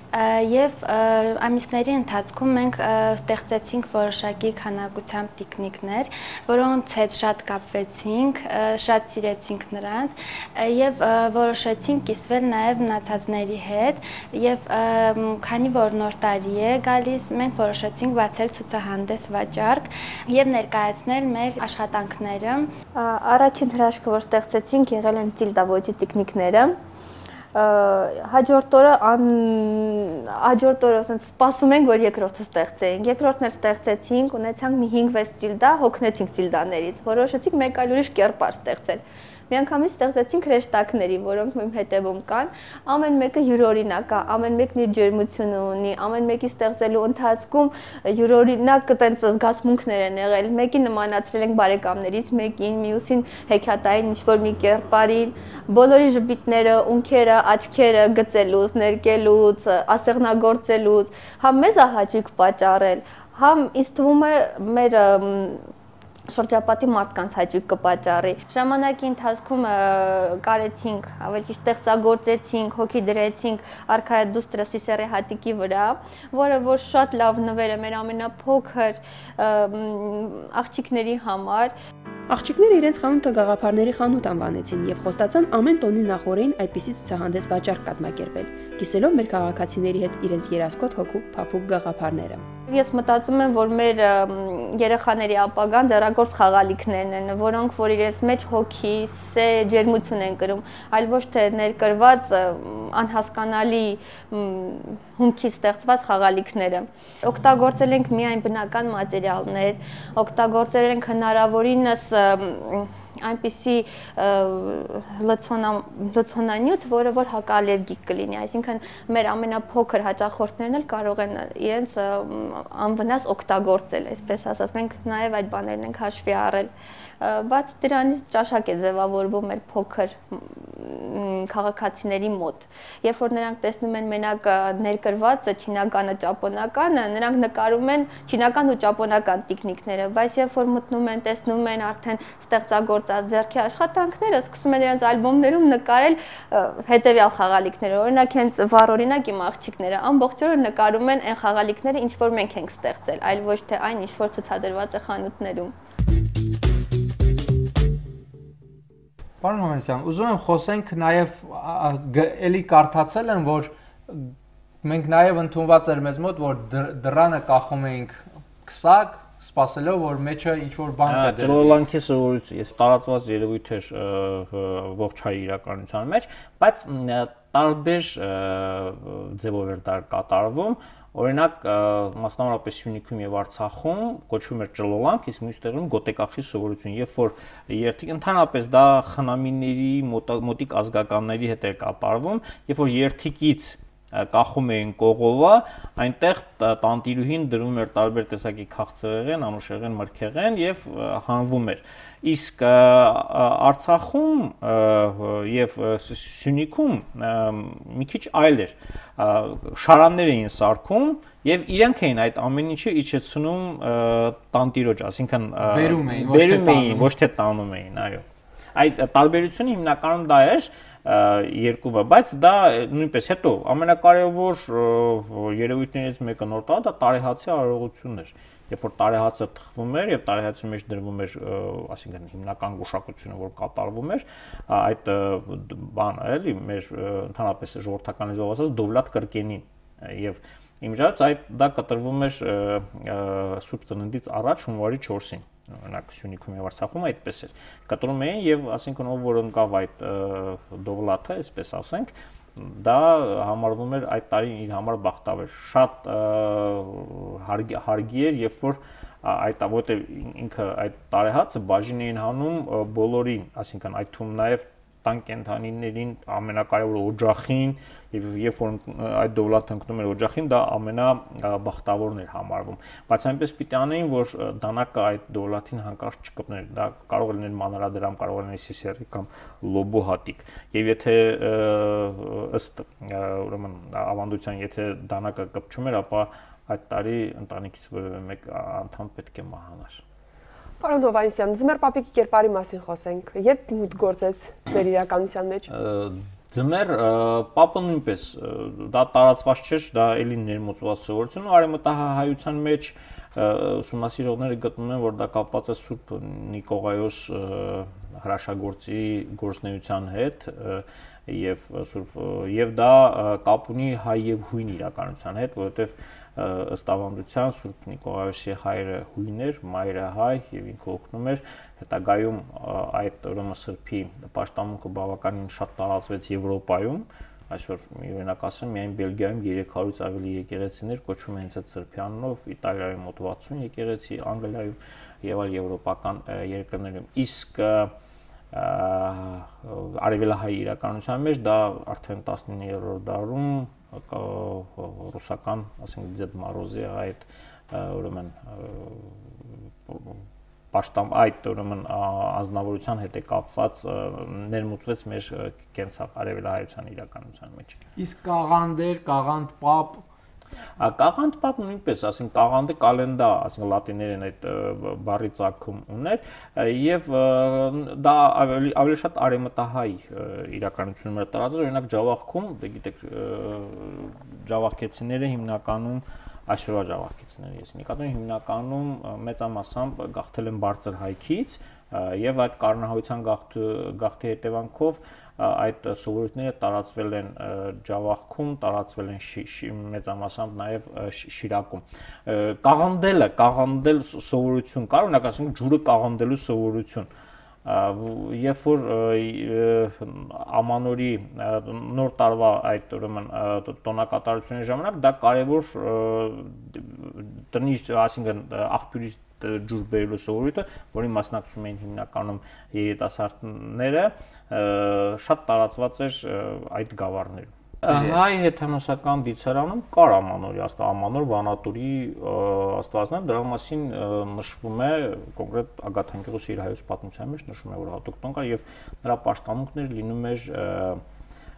եւ ամիսների ընթացքում մենք ստեղծեցինք որոշակի քանակությամբ տիկնիկներ, որոնց հետ շատ կապվեցինք, շատ սիրեցինք նրանց եւ որոշեցինք կիսվել նաեւ մնացածների հետ եւ քանի որ նոր տարի է գալիս, մենք որոշեցինք բացել ցուցահանդես վաճառք եւ ներկայացնել մեր աշխատանքները։ Առաջին հրաշքը, որ ստեղծեցինք, եղել են Տիլդա ոճի տիկնիկները։ Հաջորդ օրը ասենց սպասում ենք, որ երկրորդը ստեղծեինք։ Երկրորդն էլ ստեղծեցինք, ունեցանք մի 5-6 Տիլդա, հոգնեցինք Տիլդաներից, որոշեցինք մեկ այլ ուրիշ կերպար ստեղծել։ Միանգամից ստեղծեցինք հրեշտակների, որոնք իմ հետևում կան, ամեն մեկը յուրօրինակ է, ամեն մեկն իր ջերմությունը ունի, ամեն մեկի ստեղծելու ընթացքում յուրօրինակ այտենց զգացմունքներ են եղել, մեկին նմանացրել ենք բարեկամներից մեկին, մյուսին հեքիաթային ինչ-որ մի կերպարին, բոլորի ժպիտները, ունքերը, աչքերը գծելուց, ներկելուց, ասեղնագործելուց, համ մեզ է հաճույք պատճառել, համ ինձ թվում է մեր շրջապատի մարդկանց հաճույք կպատճառի։ Ժամանակի ընթացքում կարեցինք, ավելի ստեղծագործեցինք, հոգի դրեցինք արքայադուստրը Սիսեռի հատիկի վրա, որը որ շատ լավ նվեր է մեր ամենափոքր աղջիկների համար։ Աղջիկները իրենց խանութը գաղափարների խանութ անվանեցին եւ խոստացան ամեն տոնի նախօրեին այդպիսի ցուցահանդես վաճառք կազմակերպել, կիսելով մեր քաղաքացիների հետ իրենց երասկոտ հոգու փափուկ գաղափարները։ Ես մտածում եմ, որ մեր երեխաների ապագան ձեռագործ խաղալիքներն են, որոնք որ իրենց մեջ հոգի, սեր, ջերմություն են կրում, այլ ոչ թե ներկրված անհասկանալի հումքի ստեղծված խաղալիքները։ Օգտագործել ենք միայն բնական մատերիալներ, օգտագործել ենք հնարավորինս այնպիսի լցոնանյութ, որը որ հակաալերգիկ կլինի, այսինքն մեր ամենափոքր հաճախորդներն էլ կարող են իրենց անվնաս օգտագործել, այսպես ասած, մենք նաև այդ բաներն ենք հաշվի առել։ Բաց դրանից ճաշակ է ձևավորվում մեր փոքր քաղաքացիների մոտ։ Երբ որ նրանք տեսնում են մենակ ներկրվածը չինականը, ճապոնականը, նրանք նկարում են չինական ու ճապոնական տիկնիկները, բայց երբ որ մտնում են, տեսնում են արդեն ստեղծագործած ձեռքի աշխատանքները, սկսում են իրենց ալբոմներում նկարել հետևյալ խաղալիքները։ Օրինակ հենց վառ օրինակ իմ աղջիկները ամբողջ օրը նկարում են այն խաղալիքները, ինչ որ մենք ենք ստեղծել, այլ ոչ թե այն, ինչ որ ցուցադրված է խանութներում։ Պարոն Հովհաննիսյան, ուզում եմ խոսենք նաև էլի կարդացել եմ, որ մենք նաև ընդունված էր մեզ մոտ, որ դռանը կախում էինք քսակ, սպասելով, որ մեջը ինչ-որ բան կա։ Ջրոլանքի սովորություն, ես տարածված երևույթ էր ողջ հայ իրականության մեջ, բայց տարբեր ձևով էր դա կատարվում։ Օրինակ, մասնավորապես Սյունիքում եւ Արցախում կոչվում էր ջրոլանք, իսկ մյուս տեղում գոտեկախի սովորություն, երբ որ երթիկ ընդհանրապես դա խնամիների մոտիկ ազգականների հետ էր կատարվում, երբ որ երթիկից կախում էին կողովա, այնտեղ տանտիրուհին դրում էր տարբեր տեսակի քաղցրեղեն, անուշեղեն, մրգեղեն եւ հանվում էր։ Իսկ Արցախում եւ Սյունիքում մի քիչ այլ էր։ Շարաններ էին սարքում եւ իրենք էին այդ ամեն ինչը իջեցնում տանտիրոջ, ասինքն բերում էին, ոչ թե տանում էին, այո։ Այդ տարբերությունը հիմնականում դա էր երկուը, բայց դա նույնպես հետո ամենակարևոր երևույթներից մեկը նոր տա դա տարեհացի արարողությունն էր։ Երբ որ տարեհացը թխվում էր եւ տարեհացի մեջ դրվում էր, ասինքն հիմնական գուշակությունը, որ կատարվում էր, այդ բանը էլի մեր ընդհանրապես ժողովրդական լեզվով ասած դովլատ կրկենին եւ իմիջիայլոց այդ դա կտրվում էր Սուրբ Ծննդից առաջ հունվարի 4-ին։ Օրինակ Սյունիքում եւ Արցախում այդպես էր։ Կտրում էին եւ ասինքն ով որ ընկավ այդ դովլաթը, այսպես ասենք, դա համարվում էր այդ տարին իր համար բախտավոր։ Շատ հարգի էր, երբ որ այդ որտեղ ինքը այդ տարեհացը բաժին էին հանում բոլորին, ասինքն այդ թվում նաեւ տան կենթանիներին, ամենակարևորը օջախին, եւ երբ որ այդ դովլաթը ընկնում էր օջախին, դա ամենաբախտավորն էր համարվում։ Բայց այնպես պիտի անեին, որ դանակը այդ դովլաթին հանկարծ չկպներ, դա կարող է լինել մանրադրամ, կարող է լինել սիսեռի կամ լոբո հատիկ։ Եվ եթե ըստ ուրեմն ավանդության, եթե դանակը կպչում էր, ապա այդ տարի ընտանիքից որևէ մեկ անդամ պետք է մահանար։ Պարոն Հովհաննիսյան, ձմեռ պապիկի կերպարի մասին խոսենք։ Երբ մուտք գործեց մեր իրականության մեջ։ Ձմեռ պապը նույնպես դա տարածված չէր, դա էլի ներմուծված սովորություն ու արևմտահայության մեջ ուսումնասիրողները գտնում են, որ դա կապված է Սուրբ Նիկողայոս հրաշագործի գործնեության հետ եւ դա կապ ունի հայ եւ հույն իրականության հետ, որովհետեւ ըստ ավանդության Սուրբ Նիկողայոսի հայրը հույն էր, մայրը հայ եւ ինքը օգնում էր հետագայում այդ ուրեմն սրբի պաշտամունքը բավականին շատ տարածվեց Եվրոպայում, այսօր օրինակ ասեմ միայն Բելգիայում 300-ից ավելի եկեղեցիներ կոչվում են հենց այդ սրբի անունով, Իտալիայում մոտ 60 եկեղեցի, Անգլիայում եւ այլ եվրոպական երկրներում, իսկ արևելահայ իրականության մեջ դա արդեն 19-րդ դարում ռուսական, ասենք Դեդ Մորոզի այդ ուրեմն պաշտամ այդ ուրեմն ազնվորության հետ է կապված ներմուծվեց մեր կենցաղ արևելահայության իրականության մեջ։ Իսկ կաղանդեր, կաղանդ պապ Կաղանդ պապ նույնպես, ասենք կաղանդը կալենդա, ասենք լատիներեն այդ բառի ծագում ուներ եւ դա ավելի շատ արևմտահայ իրականությունում էր տարածված, օրինակ Ջավախքում, դե գիտեք, ջավախքեցիները հիմնականում այսօրվա ջավախքեցիները, ես նկատում հիմնականում մեծամասամբ գաղթել են բարձր հայքից եւ այդ կառնահայության գաղթի հետևանքով այդ սովորույթները տարածվել են Ջավախքում, տարածվել են մեծամասամբ նաև Շիրակում։ Կաղանդել սովորություն կար, օրինակ ասենք ջուրը կաղանդելու սովորություն, երբ որ ամանորի նոր տարվա այդ ուրեմն տոնակատարությունների ժամանակ դա կարևոր տնից, ասինքն աղբյուրից ջուր բերելու սովորույթը, որի մասնակցում էին հիմնականում երիտասարդները, շատ տարածված էր այդ գավառներում։ Հայ հեթանոսական դիցարանում կար ամանորի, ամանոր Վանատուրի աստվածներ, դրա մասին նշվում է կոնկրետ Ագաթանկեղոսի իր հայոց պատմության մեջ նշվում է, որ հատուկ տոն կար եւ նրա պաշտամունքն էր լինում էր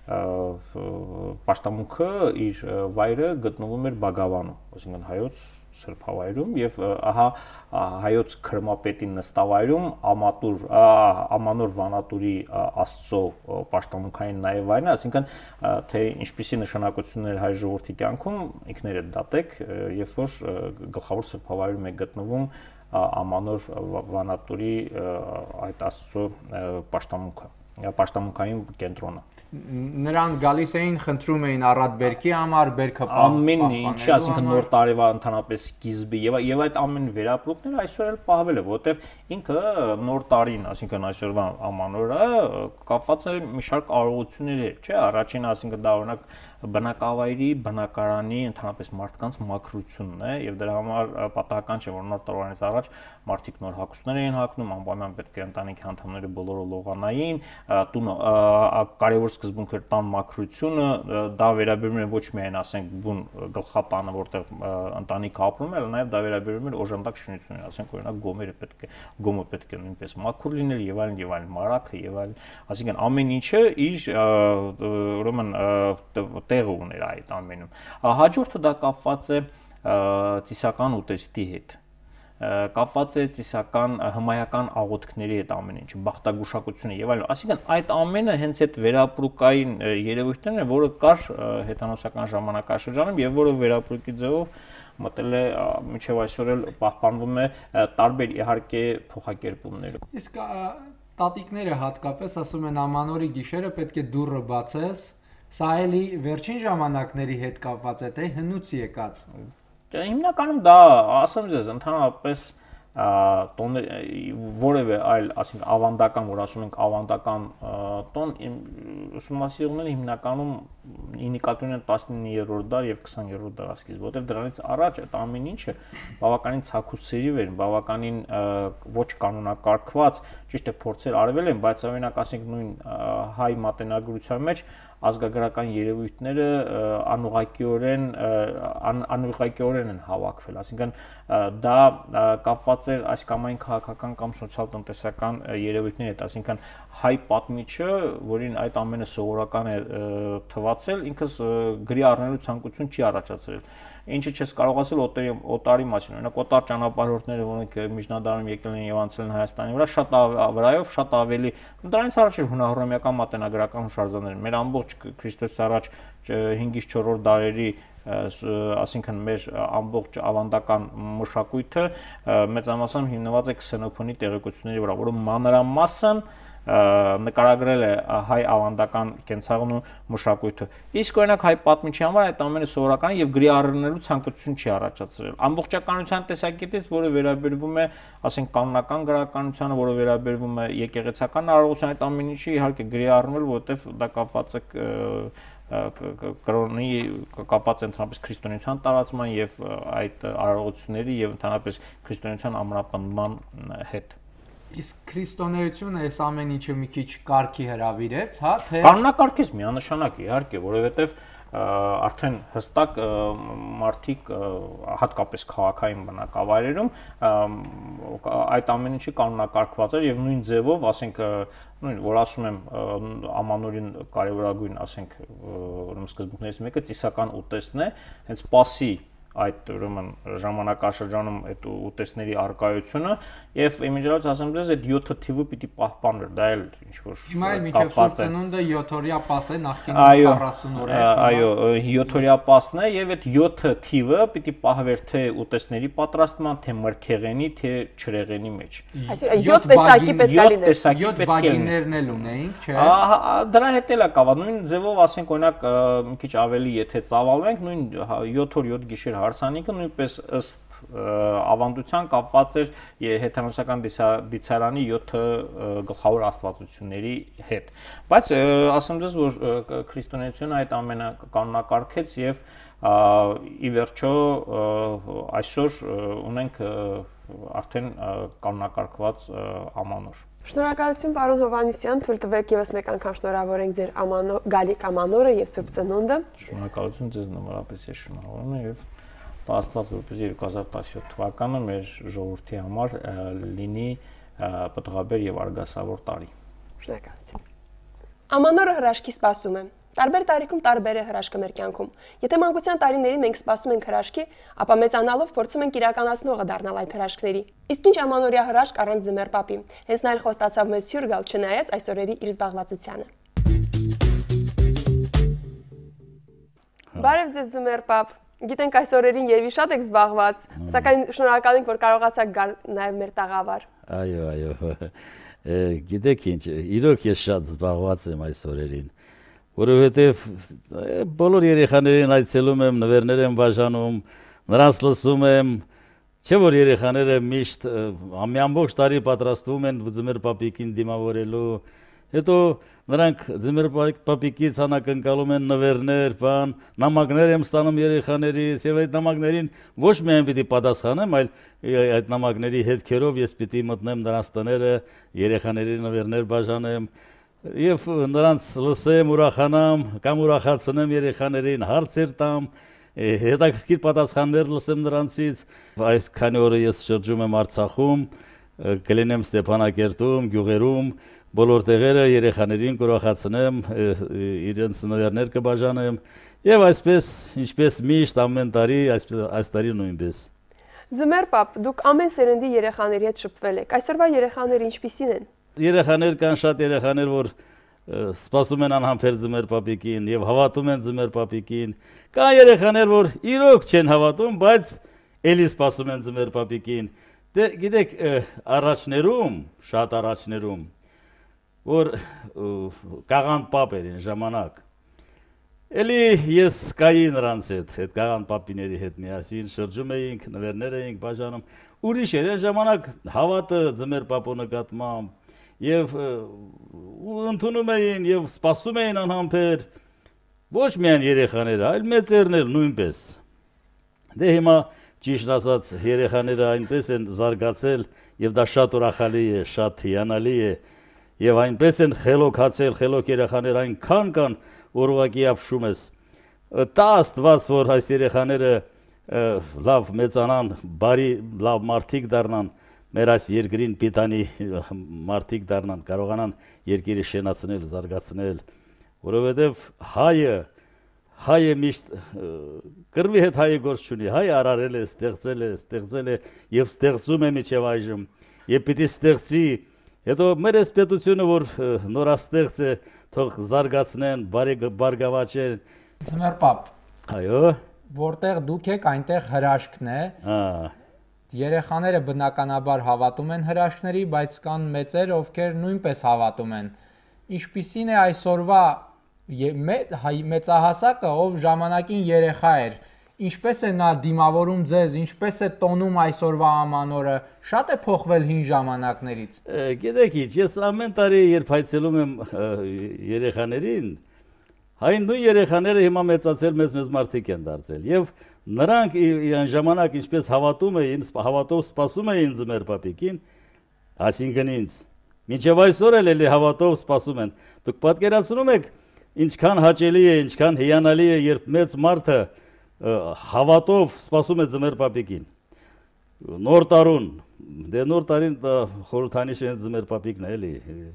պաշտամունքը իր վայրը գտնվում էր Բագավանում, այսինքն հայոց սրբավայրում եւ ահա հայոց քրմապետի նստավայրում Ամանոր Վանատուրի Աստծո պաշտամունքային նաեւ վայրն է, այսինքն թե ինչպիսի նշանակություն էր հայ ժողովրդի կյանքում ինքներդ դատեք, երբ որ գլխավոր սրբավայրում է գտնվում Ամանոր Վանատուրի այդ Աստծո պաշտամունքային կենտրոնը։ Նրան գալիս էին, խնդրում էին առատ բերքի համար, բերքը ամեն ինչի, այսինքն նոր տարեվա ընդհանրապես սկիզբի եւ այդ ամեն վերապրուկները այսօր էլ պահվել է, որովհետեւ ինքը նոր տարին, այսինքն այսօրվա Ամանորը կապված է մի շարք արարողությունների հետ, չէ՞, առաջինը, այսինքն դա օրինակ բնակավայրի, բնակարանի, ընդհանրապես մարդկանց մաքրությունն է եւ դրա համար պատահական չէ, որ նոր տարվանից առաջ մարդիկ նոր հագուստներ էին հագնում, անպայման պետք է ընտանիքի անդամները բոլորը լողանային, տունը կարևոր սկզբունք էր տան մաքրությունը, դա վերաբերում էր ոչ միայն ասենք բուն գլխապանը, որտեղ ընտանիքը ապրում էր, այլ նաեւ դա վերաբերում էր օժանդակ շինություններին, ասենք օրինակ գոմը պետք է նույնպես մաքուր լիներ եւ այլն, մարակը եւ այլն, այսինքն ամեն ինչը իր ուրեմն տեղը ուներ այդ ամենում։ Հաջորդը դա կապված է ծիսական ուտեստի հետ, կապված է ծիսական հմայական աղոթքների հետ ամեն ինչ, բախտագուշակությունը եւ այլն, այսինքն այդ ամենը հենց այդ վերապրուկային երևույթներն են, որը կար հեթանոսական ժամանակաշրջանում եւ որը վերապրուկի ձևով մտել է մինչեւ այսօր էլ պահպանվում է տարբեր իհարկե փոխակերպումներով։ Իսկ տատիկները հատկապես ասում են Ամանորի գիշերը պետք է դուռը բացես, սա էլի վերջին ժամանակների հետ կապված է, թե հնուց եկած։ Հիմնականում դա, ասեմ ձեզ, ընդհանրապես որևէ այլ, ասենք ավանդական, որ ասում ենք ավանդական տոն, ուսումնասիրողները հիմնականում նկատում են 19-րդ դար եւ 20-րդ դարասկիզբ, որտեղ դրանից առաջ այդ ամեն ինչը բավականին ցաքուսցերի էր, բավականին ոչ կանոնակարգված, ճիշտ է փորձեր արվել են, բայց օրինակ ասենք նույն հայ մատենագրության մեջ ազգագրական երևույթները անուղղակիորեն են հավաքվել, այսինքն դա կապված էր այս կամ այն քաղաքական կամ սոցիալ-տնտեսական երևույթների հետ, այսինքն հայ պատմիչը, որին այդ ամենը սովորական է թվացել, ինքս գրի առնելու ցանկություն չի առաջացրել։ Ինչը չես կարող ասել օտարի մասին, օրինակ օտար ճանապարհորդները, որոնք միջնադարում եկել են եւ անցել են Հայաստանի վրայով, շատ ավելի դրանից առաջ էր հունահռոմեական մատենագրական հուշարձաններ, մեր ամբողջ Քրիստոսից առաջ 5-ից 4-րդ դարերի, այսինքն մեր ամբողջ ավանդական մշակույթը մեծամասամբ հիմնված է քսենոֆոնի տեղեկությունների վրա, որը մանրամասն նկարագրել է հայ ավանդական կենցաղն ու մշակույթը։ Իսկ օրինակ հայ պատմիչի համար այդ ամենը սովորական եւ գրի առնելու ցանկություն չի առաջացրել։ Ամբողջականության տեսակետից, որը վերաբերվում է, ասենք կանոնական գրականությանը, որը վերաբերվում է եկեղեցական արարողության, այդ ամեն ինչը իհարկե գրի առնվել, որովհետեւ դա կապված է կրոնի կապված է ընդհանրապես քրիստոնեության տարածման եւ այդ արարողությունների եւ ընդհանրապես քրիստոնեության ամրապնդման հետ։ Իսկ քրիստոնեությունը այս ամեն ինչը մի քիչ կարգի հրավիրեց, հա, թե կանոնակարգից միանշանակ իհարկե, որովհետեւ արդեն հստակ մարդիկ հատկապես քաղաքային բնակավայրերում այդ ամեն ինչը կանոնակարգված էր եւ նույն ձևով, ասենք, նույն որ ասում եմ Ամանորին կարևորագույն, ասենք, ուրեմն սկզբունքներից մեկը ծիսական ուտեստն է, հենց պասի այդ ուրեմն ժամանակաշրջանում այդ ուտեստների արկայությունը եւ իմիջիայլոց ասեմ դες այդ 7 թիվը պիտի պահպանվեր, դա էլ ինչ որ հիմա էլ մինչեւ Սուրբ Ծնունդը 7-օրյա պաս է, նախկինում 40 օր է։ Այո, 7-օրյա պասն է եւ այդ 7 թիվը պիտի պահվեր թե ուտեստների պատրաստման, թե մրգեղենի, թե չրեղենի մեջ։ Այսինքն 7 տեսակի պետք է լիներ։ 7 բագիներն էլ ունեինք, չէ՞։ Դրա հետ էլ է կապված, նույն ձևով ասենք օրինակ մի քիչ ավելի եթե ծավալվենք, նույն 7 օր 7 գիշեր հարսանիքը նույնպես ըստ ավանդության կապված էր հեթանոսական դիցարանի 7 գլխավոր աստվածությունների հետ։ Բայց ասեմ դες որ քրիստոնեությունը այդ ամենը կանոնակարգեց եւ ի վերջո այսօր ունենք արդեն կանոնակարգված Ամանոր։ Շնորհակալություն պարոն Հովհաննիսյան, թույլ տվեք եւս մեկ անգամ շնորհավորենք ձեր գալիք Ամանորը եւ Սուրբ Ծնունդը։ Շնորհակալություն ձեզ նորապես ես շնորհավորում եմ եւ Աստված որպեսզի 2017 թվականը մեր ժողովրդի համար լինի պտղաբեր եւ արգասավոր տարի։ Շնորհակալություն։ Ամանորը հրաշքի սպասում է։ Տարբեր տարիքում տարբեր է հրաշքը մեր կյանքում։ Եթե մանկության տարիներին մենք սպասում ենք հրաշքի, ապա մեծանալով փորձում ենք իրականացնողը դառնալ այդ հրաշքների։ Իսկ ինչ ամանորյա հրաշք առանց Ձմեռ պապի։ Հենց նա էլ խոստացավ մեզ հյուր գալ, չնայած այս օրերի իր զբաղվածությանը։ Բարև ձեզ Ձմեռ պապ։ Գիտենք այս օրերին եւի շատ եք զբաղված, սակայն շնորհակալ ենք, որ կարողացաք գալ նաեւ մեր տաղավար։ Այո, գիտեք ինչ, իրոք ես շատ զբաղված եմ այս օրերին, որովհետեւ բոլոր երեխաներին այցելում եմ, նվերներ եմ բաժանում, նրանց լսում եմ, չէ որ երեխաները միշտ ամբողջ տարի պատրաստվում են Ձմեռ պապիկին դիմավորելու, հետո նրանք Ձմեռ պապիկից անակնկալում են նվերներ, նամակներ եմ ստանում երեխաներից եւ այդ նամակներին ոչ միայն պիտի պատասխանեմ, այլ այդ նամակների հետքերով ես պիտի մտնեմ նրանց տները, երեխաների նվերներ բաժանեմ եւ նրանց լսեմ, ուրախանամ կամ ուրախացնեմ երեխաներին, հարցեր տամ, հետաքրքիր պատասխաններ լսեմ նրանցից։ Այս քանի օրը ես շրջում եմ Արցախում, կլինեմ Ստեփանակերտում, գյուղերում, բոլոր տեղերը երեխաներին կուրախացնեմ, իրենց նվերներ կբաժանեմ եւ այսպես ինչպես միշտ ամեն տարի, այս տարի նույնպես։ Ձմեռ պապ, դուք ամեն սերնդի երեխաների հետ շփվել եք։ Այսօրվա երեխաները ինչպիսին են։ Երեխաներ կան շատ երեխաներ, որ սպասում են անհամբեր Ձմեռ պապիկին եւ հավատում են Ձմեռ պապիկին։ Կան երեխաներ, որ իրոք չեն հավատում, բայց էլի սպասում են Ձմեռ պապիկին։ Դե գիտեք, առաջներում, շատ առաջներում որ Կաղան պապ էր այն ժամանակ։ Էլի ես կայի նրանց հետ, այդ Կաղան պապիների հետ միասին շրջում էինք, նվերներ էինք բաժանում։ Ուրիշ էր այն ժամանակ հավատը Ձմեռ պապու նկատմամբ եւ ընդունում էին եւ սպասում էին անհամբեր ոչ միայն երեխաները, այլ մեծերներ նույնպես։ Դե հիմա ճիշտ ասած երեխաները այնպես են զարգացել եւ դա շատ ուրախալի է, շատ հիանալի է։ Եվ այնպես են խելոքացել, խելոք երեխաներ այնքան կան, որ ուղղակի ապշում ես։ Տա Աստված, որ այս երեխաները լավ մեծանան, բարի, լավ մարդիկ դառնան, մեր այս երկրին պիտանի մարդիկ դառնան, կարողանան երկիրը շենացնել, զարգացնել, որովհետև հայը միշտ կռվի հետ հայը գործ չունի, հայը արարել է, ստեղծել է եւ ստեղծում է մինչեւ այժմ, եւ պիտի ստեղծի։ Հետո մեր այս պետությունը, որ նորաստեղծ է, թող զարգացնեն, բարգավաճեն։ Ձմեռ պապ։ Այո։ Որտեղ դուք եք, այնտեղ հրաշքն է։ Երեխաները բնականաբար հավատում են հրաշքների, բայց կան մեծեր, ովքեր նույնպես հավատում են։ Ինչպիսին է այսօրվա մեծահասակը, ով ժամանակին երեխա էր, ինչպես է նա դիմավորում ձեզ, ինչպես է տոնում այսօրվա ամանորը, շատ է փոխվել հին ժամանակներից։ Գիտեք ինչ, ես ամեն տարի երբ հայցելում եմ երեխաներին, այն նույն երեխաները հիմա մեծացել մեծ մարդիկ են դարձել եւ նրանք այն ժամանակ ինչպես հավատում էին, հավատով սպասում էին Ձմեռ պապիկին, այսինքն ինձ, մինչեւ այսօր էլ հավատով սպասում են։ Դուք պատկերացնում եք ինչքան հաճելի է, ինչքան հիանալի է, երբ մեծ մարդը հավատով սպասում է Ձմեռ պապիկին։ Նոր տարուն, դե նոր տարին խորհրդանիշը Ձմեռ պապիկն է, էլի։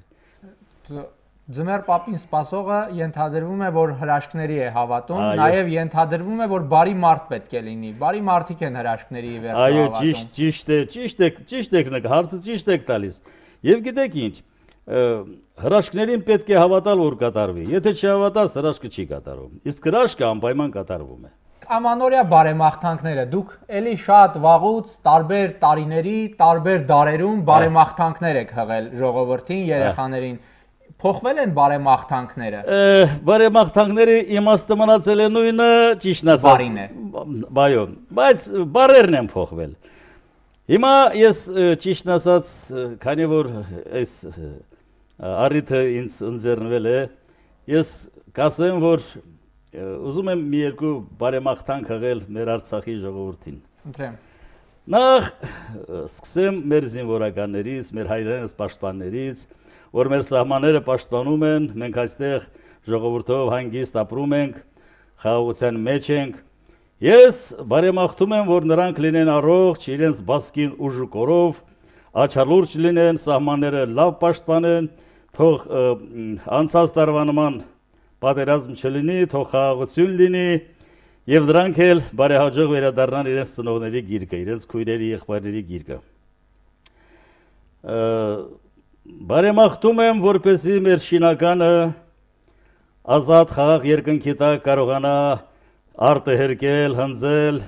Ձմեռ պապին սպասողը ենթադրվում է, որ հրաշքների է հավատում, նաև ենթադրվում է, որ բարի մարդ պետք է լինի։ Բարի մարդիկ են հրաշքների վերջը հավատում։ Այո, ճիշտ եք, հարցը ճիշտ եք տալիս։ Եվ գիտեք ինչ, հրաշքներին պետք է հավատալ, որ կատարվի։ Եթե չհավատաս, հրաշքը չի կատարվում։ Իսկ հրաշքը անպայման կատարվում է։ Ամանորյա բարեմաղթանքները, դուք էլի շատ վաղուց տարբեր տարիների, տարբեր դարերում բարեմաղթանքներ եք հղել ժողովրդին, երեխաներին։ Փոխվել են բարեմաղթանքները։ Բարեմաղթանքների իմաստը մնացել է նույնը, ճիշտն ասած։ Բարին է։ Բայո, բայց բարերն են փոխվել։ Հիմա ես ճիշտն ասած, քանի որ այս առիթը ինձ ընձեռնվել է, ես կասեմ, որ ուզում եմ մի երկու բարեմաղթանք հղել մեր Արցախի ժողովրդին։ Ընտրեմ։ Նախ սկսեմ մեր զինվորականներից, մեր հայրենիք պաշտպաններից, որ մեր սահմանները պաշտպանում են, մենք այստեղ ժողովրդով հանգիստ ապրում ենք, խաղաղության մեջ ենք։ Ես բարեմաղթում եմ, որ նրանք լինեն առողջ, իրենց բասկին ուժ ու կորով, աչալուրջ լինեն, սահմանները լավ պաշտպանեն, թող անցած տարվա նման պատերազմ չլինի, թող խաղաղություն լինի եւ դրանք էլ բարեհաջող վերադառնան իրենց ծնողների գիրկը, իրենց քույրերի, եղբայրների գիրկը։ Բարեմաղթում եմ, որպեսզի մեր շինականը ազատ խաղաղ երկնքի տակ կարողանա արտը հերկել, հնձել,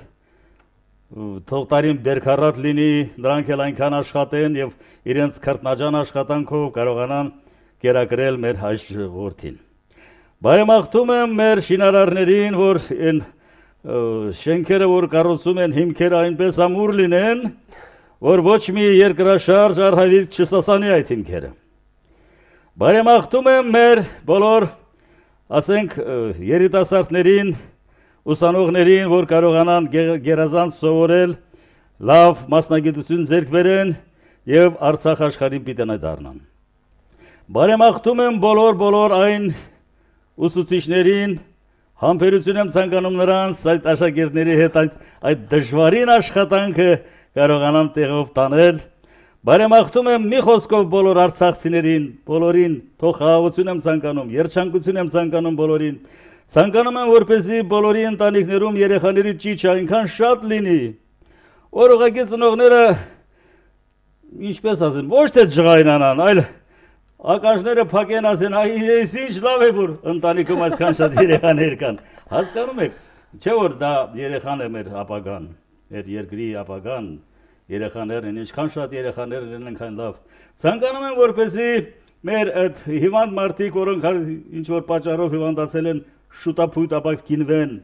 թող տարին բերքառատ լինի, նրանք էլ այնքան աշխատեն եւ իրենց քրտնաջան աշխատանքով կարողանան կերակրել մեր հայ ժողովրդին։ Բարեմաղթում եմ մեր շինարարներին, որ այն շենքերը, որ կառուցում են, հիմքերը այնպես ամուր լինեն, որ ոչ մի երկրաշարժ արհավիրք չսասանի այդ հիմքերը։ Բարեմաղթում եմ մեր բոլոր, ասենք, երիտասարդներին, ուսանողներին, որ կարողանան գերազանց սովորել, լավ մասնագիտություն ձեռք բերեն եւ Արցախ աշխարհին պիտի դառնան։ Բարեմաղթում եմ բոլոր այն ուսուցիչներին, համբերություն եմ ցանկանում նրանց այդ աշակերտների հետ այդ դժվարին աշխատանքը կարողանան տեղով տանել։ Բարեմաղթում եմ մի խոսքով բոլոր արցախցիներին, բոլորին թող խաղաղություն եմ ցանկանում, երջանկություն եմ ցանկանում բոլորին։ Ցանկանում եմ, որպեսզի բոլորի ընտանիքներում երեխաների ճիճը այնքան շատ լինի, որ ուղղակի ծնողները, ինչպես ասեմ, ոչ թե ջղայնանան, այլ ակաշները փակեն ասեն, այս ինչ լավ է, որ ընտանիքում այսքան շատ երեխաներ կան։ Հասկանում եք, չէ որ դա երեխան է մեր ապագան, մեր երկրի ապագան, երեխաներն են, ինչքան շատ երեխաներ են այնքան լավ։ Ցանկանում եմ, որպեսզի մեր այդ հիվանդ մարդիկ, որոնք ինչ որ պատճառով հիվանդացել են, շուտապույտ ապակինվեն։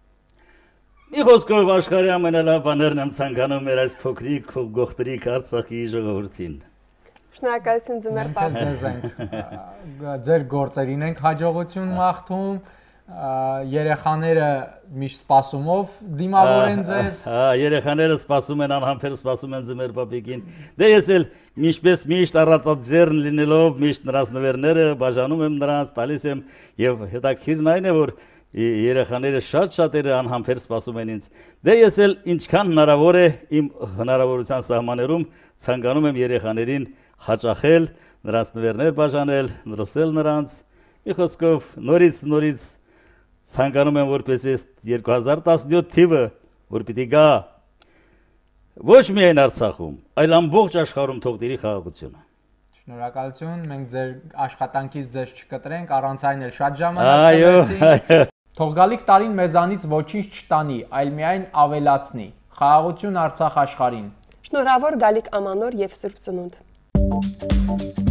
Մի խոսքով աշխարհի ամենալավ բաներն եմ ցանկանում մեր այս փոքրիկ գողտրիկ Արցախի ժողովրդին։ Շնորհակալություն Ձմեռ պապ։ Ձեզ ենք ձեր գործերին ենք հաջողություն մաղթում, երեխաները միշտ սպասումով դիմավոր են ձեզ։ Երեխաները սպասում են, անհամբեր սպասում են Ձմեռ պապիկին։ Դե ես էլ ինչպես միշտ առածաձեռն լինելով, միշտ նրանց նվերները բաժանում եմ նրանց, տալիս եմ եւ հետաքրքիրն այն է, որ երեխաները շատ-շատերը անհամբեր սպասում են ինձ։ Դե ես էլ ինչքան հնարավոր է իմ հնարավորության սահմաններում ցանկանում եմ երեխաներին հաճախել, նրանց նվերներ բաժանել, լսել նրանց։ Մի խոսքով նորից ցանկանում եմ, որպեսզի 2017 թիվը, որ պիտի գա ոչ միայն Արցախում, այլ ամբողջ աշխարհում թող տիրի խաղաղությունը։ Շնորհակալություն, մենք ձեր աշխատանքից ձեզ չկտրենք, առանց այն էլ շատ ժամանակ տևեցինք։ Թող գալիք տարին մեզանից ոչինչ չտանի, այլ միայն ավելացնի։ Խաղաղություն Արցախ աշխարհին։ Շնորհավոր գալիք ամանոր եւ Սուրբ Ծնունդ։